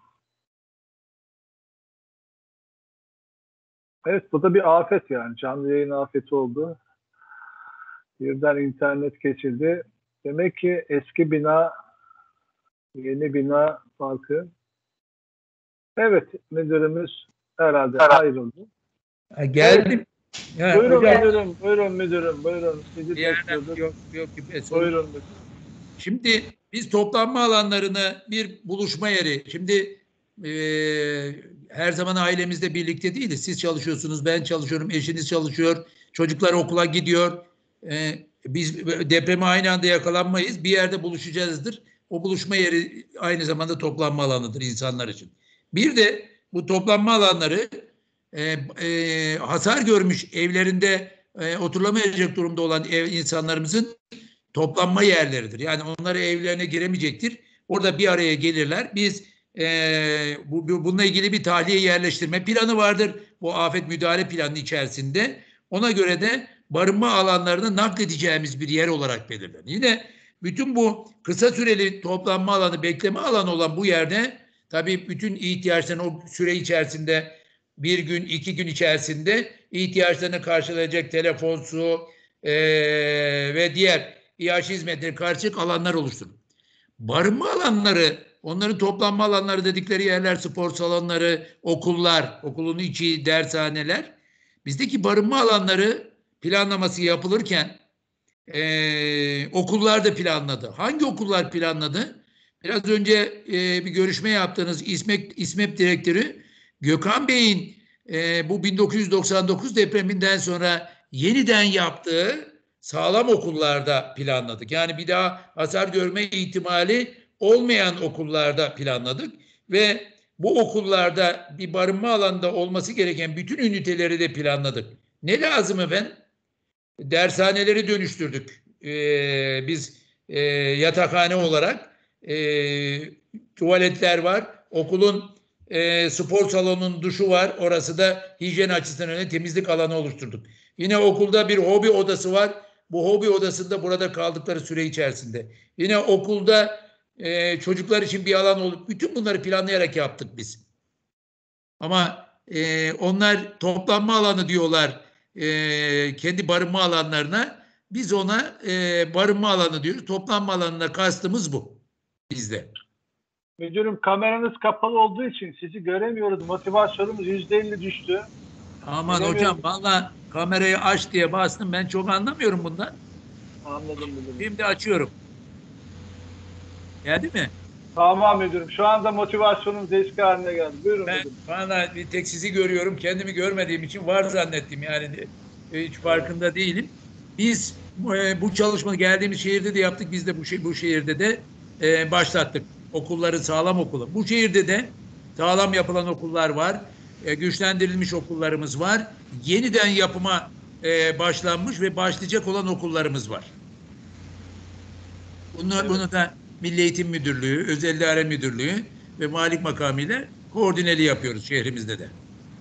Evet, bu da bir afet yani. Canlı yayın afeti oldu. Birden internet geçildi. Demek ki eski bina, yeni bina farkı. Evet, müdürümüz herhalde ayrıldı. geldim. Evet. Buyurun Hocam, müdürüm, buyurun müdürüm, buyurun. Sizi bekliyorduk. yok. Buyurun müdürüm. Şimdi biz toplanma alanlarını bir buluşma yeri. Şimdi her zaman ailemizde birlikte değiliz. Siz çalışıyorsunuz, ben çalışıyorum, eşiniz çalışıyor, çocuklar okula gidiyor. Biz depreme aynı anda yakalanmayız. Bir yerde buluşacağızdır. O buluşma yeri aynı zamanda toplanma alanıdır insanlar için. Bir de bu toplanma alanları hasar görmüş evlerinde oturulamayacak durumda olan insanlarımızın toplanma yerleridir. Yani onları evlerine giremeyecektir. Orada bir araya gelirler. Biz bununla ilgili bir tahliye yerleştirme planı vardır. Bu afet müdahale planı içerisinde. Ona göre de barınma alanlarını nakledeceğimiz bir yer olarak belirlenir. Yine bütün bu kısa süreli toplanma alanı, bekleme alanı olan bu yerde tabii bütün ihtiyaçlarını o süre içerisinde 1 gün, 2 gün içerisinde ihtiyaçlarını karşılayacak telefon, su ve diğer ihtiyaç hizmetleri karşılayacak alanlar oluşturur. Barınma alanları, onların toplanma alanları dedikleri yerler, spor salonları, okullar, okulun içi, dershaneler. Bizdeki barınma alanları planlaması yapılırken okullar da planladı. Hangi okullar planladı? Biraz önce bir görüşme yaptığınız İSMEP direktörü Gökhan Bey'in bu 1999 depreminden sonra yeniden yaptığı sağlam okullarda planladık. Yani bir daha hasar görme ihtimali olmayan okullarda planladık ve bu okullarda bir barınma alanında olması gereken bütün üniteleri de planladık. Ne lazım efendim? Dershaneleri dönüştürdük. Biz yatakhane olarak tuvaletler var. Okulun spor salonunun duşu var. Orası da hijyen açısından temizlik alanı oluşturduk. Yine okulda bir hobi odası var. Bu hobi odasında burada kaldıkları süre içerisinde. Yine okulda çocuklar için bir alan olup bütün bunları planlayarak yaptık biz. Ama onlar toplanma alanı diyorlar kendi barınma alanlarına. Biz ona barınma alanı diyoruz. Toplanma alanına kastımız bu bizde. Müdürüm, kameranız kapalı olduğu için sizi göremiyoruz. Motivasyonumuz %50 düştü. Aman hocam valla kamerayı aç diye bastım. Ben çok anlamıyorum bundan. Anladım müdürüm. Şimdi açıyorum. Geldi mi? Tamam müdürüm. Şu anda motivasyonumuz eski haline geldi. Buyurun Ben müdürüm. valla bir tek sizi görüyorum. Kendimi görmediğim için var zannettim. Yani hiç farkında değilim. Biz bu çalışma geldiğimiz şehirde de yaptık. Biz de bu şehirde de başlattık. Okulları sağlam okulu. Bu şehirde de sağlam yapılan okullar var. Güçlendirilmiş okullarımız var. Yeniden yapıma başlanmış ve başlayacak olan okullarımız var. Bunu da Milli Eğitim Müdürlüğü, Özel İdare Müdürlüğü ve valilik makamıyla koordineli yapıyoruz şehrimizde de.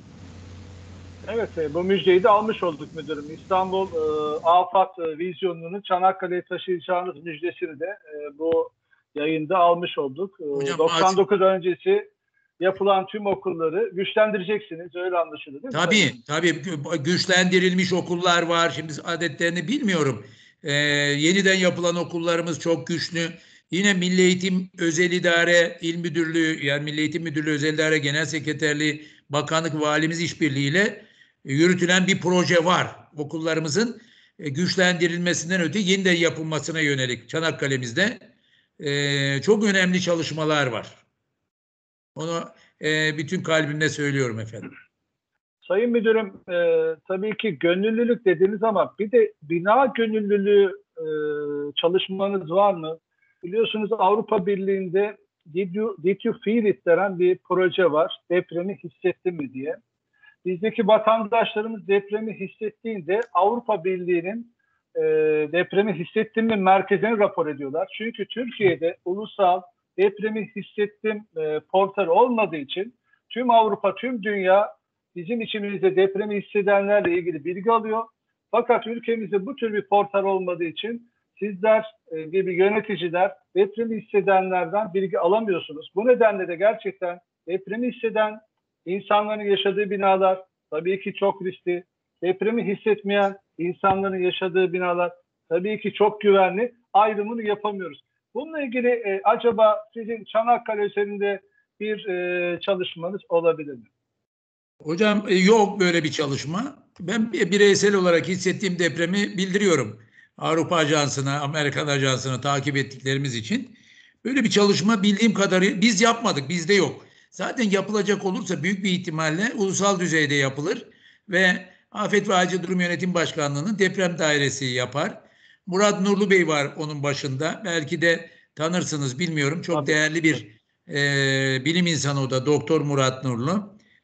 Evet, bu müjdeyi de almış olduk müdürüm. İstanbul Afat vizyonunu Çanakkale'ye taşıyacağınız müjdesini de bu yayında almış olduk. Hocam, 99 öncesi yapılan tüm okulları güçlendireceksiniz. Öyle anlaşıldı değil mi? Tabii güçlendirilmiş okullar var. Şimdi adetlerini bilmiyorum. Yeniden yapılan okullarımız çok güçlü. Yine Milli Eğitim Özel İdare İl Müdürlüğü, yani Milli Eğitim Müdürlüğü Özel İdare Genel Sekreterliği, Bakanlık, Valimiz işbirliğiyle yürütülen bir proje var. Okullarımızın güçlendirilmesinden öte yeniden yapılmasına yönelik Çanakkale'mizde çok önemli çalışmalar var. Onu bütün kalbimle söylüyorum efendim. Sayın Müdürüm, tabii ki gönüllülük dediniz ama bir de bina gönüllülüğü çalışmanız var mı? Biliyorsunuz Avrupa Birliği'nde Did you feel it denen bir proje var. Depremi hissettin mi diye. Bizdeki vatandaşlarımız depremi hissettiğinde Avrupa Birliği'nin depremi hissettin mi merkezine rapor ediyorlar. Çünkü Türkiye'de ulusal depremi hissettim portal olmadığı için tüm Avrupa, tüm dünya bizim içimizde depremi hissedenlerle ilgili bilgi alıyor. Fakat ülkemizde bu tür bir portal olmadığı için sizler gibi yöneticiler depremi hissedenlerden bilgi alamıyorsunuz. Bu nedenle de gerçekten depremi hisseden insanların yaşadığı binalar tabii ki çok riskli. Depremi hissetmeyen insanların yaşadığı binalar tabii ki çok güvenli. Ayrımını yapamıyoruz. Bununla ilgili acaba sizin Çanakkale üzerinde bir çalışmanız olabilir mi? Hocam yok böyle bir çalışma. Ben bireysel olarak hissettiğim depremi bildiriyorum. Avrupa Ajansı'na, Amerikan Ajansı'na takip ettiklerimiz için. Böyle bir çalışma bildiğim kadarıyla biz yapmadık, bizde yok. Zaten yapılacak olursa büyük bir ihtimalle ulusal düzeyde yapılır ve Afet ve Acil Durum Yönetim Başkanlığı'nın deprem dairesi yapar. Murat Nurlu Bey var onun başında. Belki de tanırsınız bilmiyorum. Çok değerli bir bilim insanı o da. Doktor Murat Nurlu.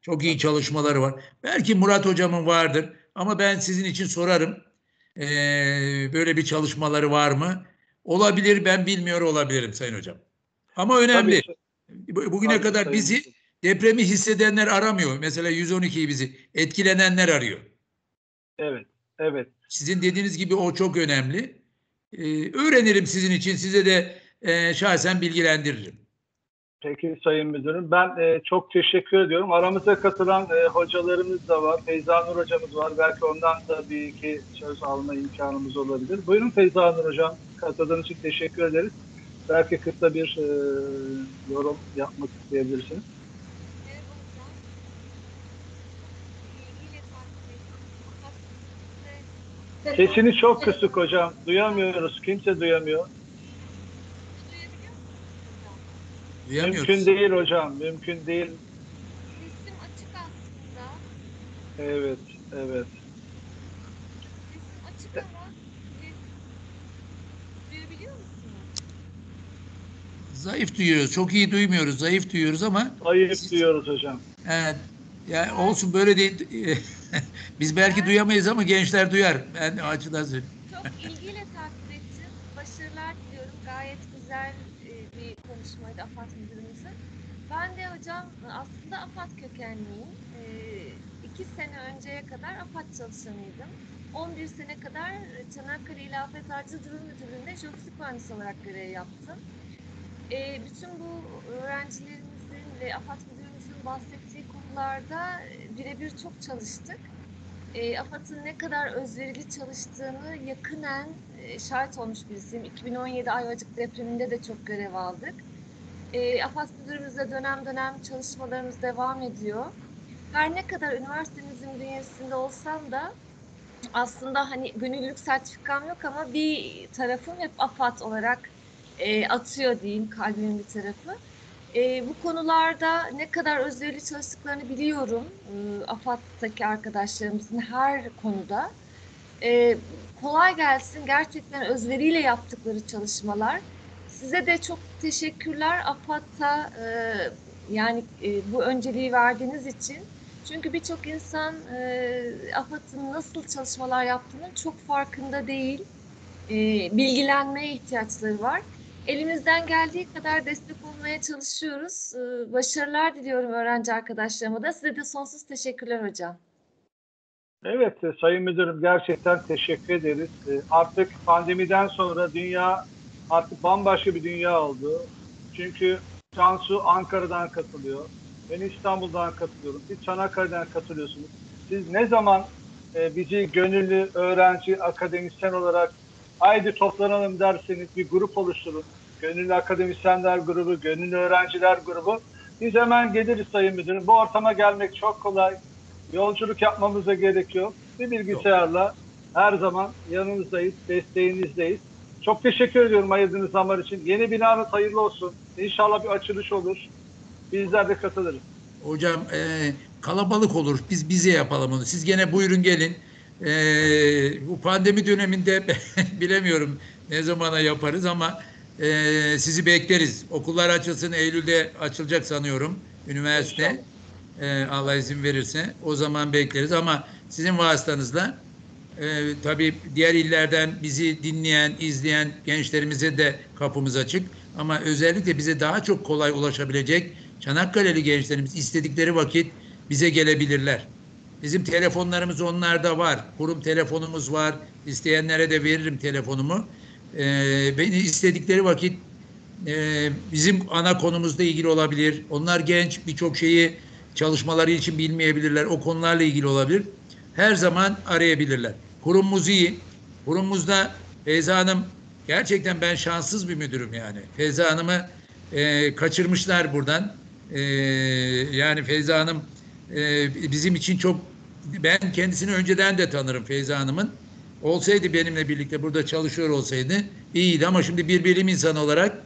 Çok iyi çalışmaları var. Belki Murat hocamın vardır ama ben sizin için sorarım. Böyle bir çalışmaları var mı? Olabilir, ben bilmiyor olabilirim Sayın Hocam. Ama önemli. Tabii, Bugüne tabii ki kadar Sayın bizi Müdürüm. depremi hissedenler aramıyor. Mesela 112'yi bizi etkilenenler arıyor. Evet, evet. Sizin dediğiniz gibi o çok önemli. Öğrenirim sizin için. Size de şahsen bilgilendiririm. Peki Sayın Müdürüm. Ben çok teşekkür ediyorum. Aramıza katılan hocalarımız da var. Feyza Nur hocamız var. Belki ondan da bir iki söz alma imkanımız olabilir. Buyurun Feyza Nur hocam. Katıldığınız için teşekkür ederiz. Belki kısa bir yorum yapmak isteyebilirsiniz. Merhaba hocam. İlgiyle takip ettim. Fakat size Sesini çok kısık hocam. Duyamıyoruz. Kimse duyamıyor. duyabiliyor musunuz hocam? Duyamıyoruz. Mümkün değil hocam. Mümkün değil. Sesim açık aslında. Evet, evet. Sesim açık ama siz duyabiliyor musunuz? Zayıf duyuyoruz. Çok iyi duymuyoruz. Zayıf duyuyoruz ama Ayıp diyoruz hocam. yani olsun böyle değil. Biz belki duyamayız ama gençler duyar. Ben o açıdan söyleyeyim. Çok ilgiyle takip ettim. Başarılar diliyorum. Gayet güzel bir konuşmaydı AFAD müdürümüzün. Ben de hocam aslında AFAD kökenliyim. 2 sene önceye kadar AFAD çalışanıydım. 11 sene kadar Çanakkale İl Afet Acil Durum Müdürlüğü'nde jeofizik mühendisi olarak görev yaptım. Bütün bu öğrencilerimizin ve AFAD müdürümüzün bahsettiği konularda birebir çok çalıştık. AFAD'ın ne kadar özverili çalıştığını yakinen şahit olmuş birisiyim. 2017 Ayvacık depreminde de çok görev aldık. AFAD müdürümüzle dönem dönem çalışmalarımız devam ediyor. Her ne kadar üniversitemizin bünyesinde olsam da aslında hani gönüllülük sertifikam yok ama bir tarafım hep AFAD olarak atıyor diyeyim, kalbimin bir tarafı. Bu konularda ne kadar özverili çalıştıklarını biliyorum. AFAD'daki arkadaşlarımızın her konuda. Kolay gelsin. Gerçekten özveriyle yaptıkları çalışmalar. Size de çok teşekkürler AFAD'a yani bu önceliği verdiğiniz için. Çünkü birçok insan AFAD'ın nasıl çalışmalar yaptığının çok farkında değil. Bilgilenmeye ihtiyaçları var. Elimizden geldiği kadar destek olmaya çalışıyoruz. Başarılar diliyorum öğrenci arkadaşlarıma da. Size de sonsuz teşekkürler hocam. Evet Sayın Müdürüm, gerçekten teşekkür ederiz. Artık pandemiden sonra dünya artık bambaşka bir dünya oldu. Çünkü Cansu Ankara'dan katılıyor. Ben İstanbul'dan katılıyorum. Siz Çanakkale'den katılıyorsunuz. Siz ne zaman bizi gönüllü öğrenci, akademisyen olarak haydi toplanalım derseniz bir grup oluşturun. Gönüllü akademisyenler grubu, gönüllü öğrenciler grubu. Biz hemen geliriz Sayın Müdürüm. Bu ortama gelmek çok kolay. Yolculuk yapmamıza gerek yok. Bir bilgisayarla her zaman yanınızdayız, desteğinizdeyiz. Çok teşekkür ediyorum ayırdığınız zaman için. Yeni binanız hayırlı olsun. İnşallah bir açılış olur. Bizler de katılırız. Hocam kalabalık olur. Biz bize yapalım onu. Siz gene buyurun gelin. Bu pandemi döneminde bilemiyorum ne zamana yaparız ama sizi bekleriz. Okullar açılsın. Eylül'de açılacak sanıyorum. Üniversite. Allah izin verirse. O zaman bekleriz ama sizin vasıtanızla tabii diğer illerden bizi dinleyen, izleyen gençlerimize de kapımız açık. Ama özellikle bize daha çok kolay ulaşabilecek Çanakkale'li gençlerimiz istedikleri vakit bize gelebilirler. Bizim telefonlarımız onlarda var. Kurum telefonumuz var. İsteyenlere de veririm telefonumu. Beni istedikleri vakit bizim ana konumuzla ilgili olabilir. Onlar genç, birçok şeyi çalışmaları için bilmeyebilirler. O konularla ilgili olabilir. Her zaman arayabilirler. Kurumumuz iyi. Kurumumuzda Feyza Hanım, gerçekten ben şanssız bir müdürüm yani. Feyza Hanım'ı kaçırmışlar buradan. Yani Feyza Hanım bizim için çok, ben kendisini önceden de tanırım Feyza Hanım'ın. Olsaydı benimle birlikte burada çalışıyor olsaydı iyiydi ama şimdi bir bilim insanı olarak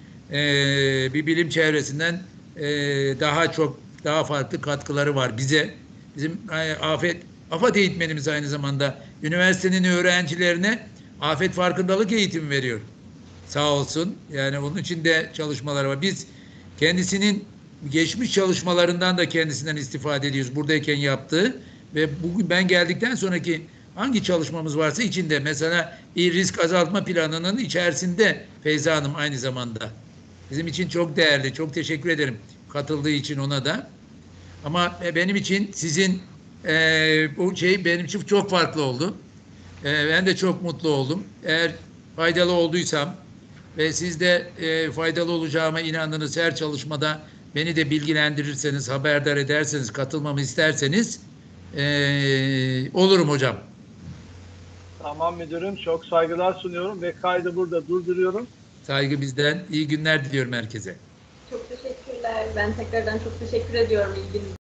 bir bilim çevresinden daha çok, daha farklı katkıları var bize. Bizim AFAD eğitmenimiz aynı zamanda üniversitenin öğrencilerine afet farkındalık eğitimi veriyor. Sağ olsun. Yani onun için de çalışmaları var. Biz kendisinin geçmiş çalışmalarından da kendisinden istifade ediyoruz. Buradayken yaptığı ve bugün ben geldikten sonraki hangi çalışmamız varsa içinde. Mesela risk azaltma planının içerisinde Feyza Hanım aynı zamanda. Bizim için çok değerli. Çok teşekkür ederim katıldığı için ona da. Ama benim için sizin bu şey benim için çok farklı oldu. Ben de çok mutlu oldum. Eğer faydalı olduysam ve siz de faydalı olacağıma inandığınız her çalışmada beni de bilgilendirirseniz, haberdar ederseniz, katılmamı isterseniz olurum hocam. Tamam müdürüm, çok saygılar sunuyorum ve kaydı burada durduruyorum. Saygı bizden. İyi günler diliyorum herkese. Çok teşekkürler. Ben tekrardan çok teşekkür ediyorum ilginiz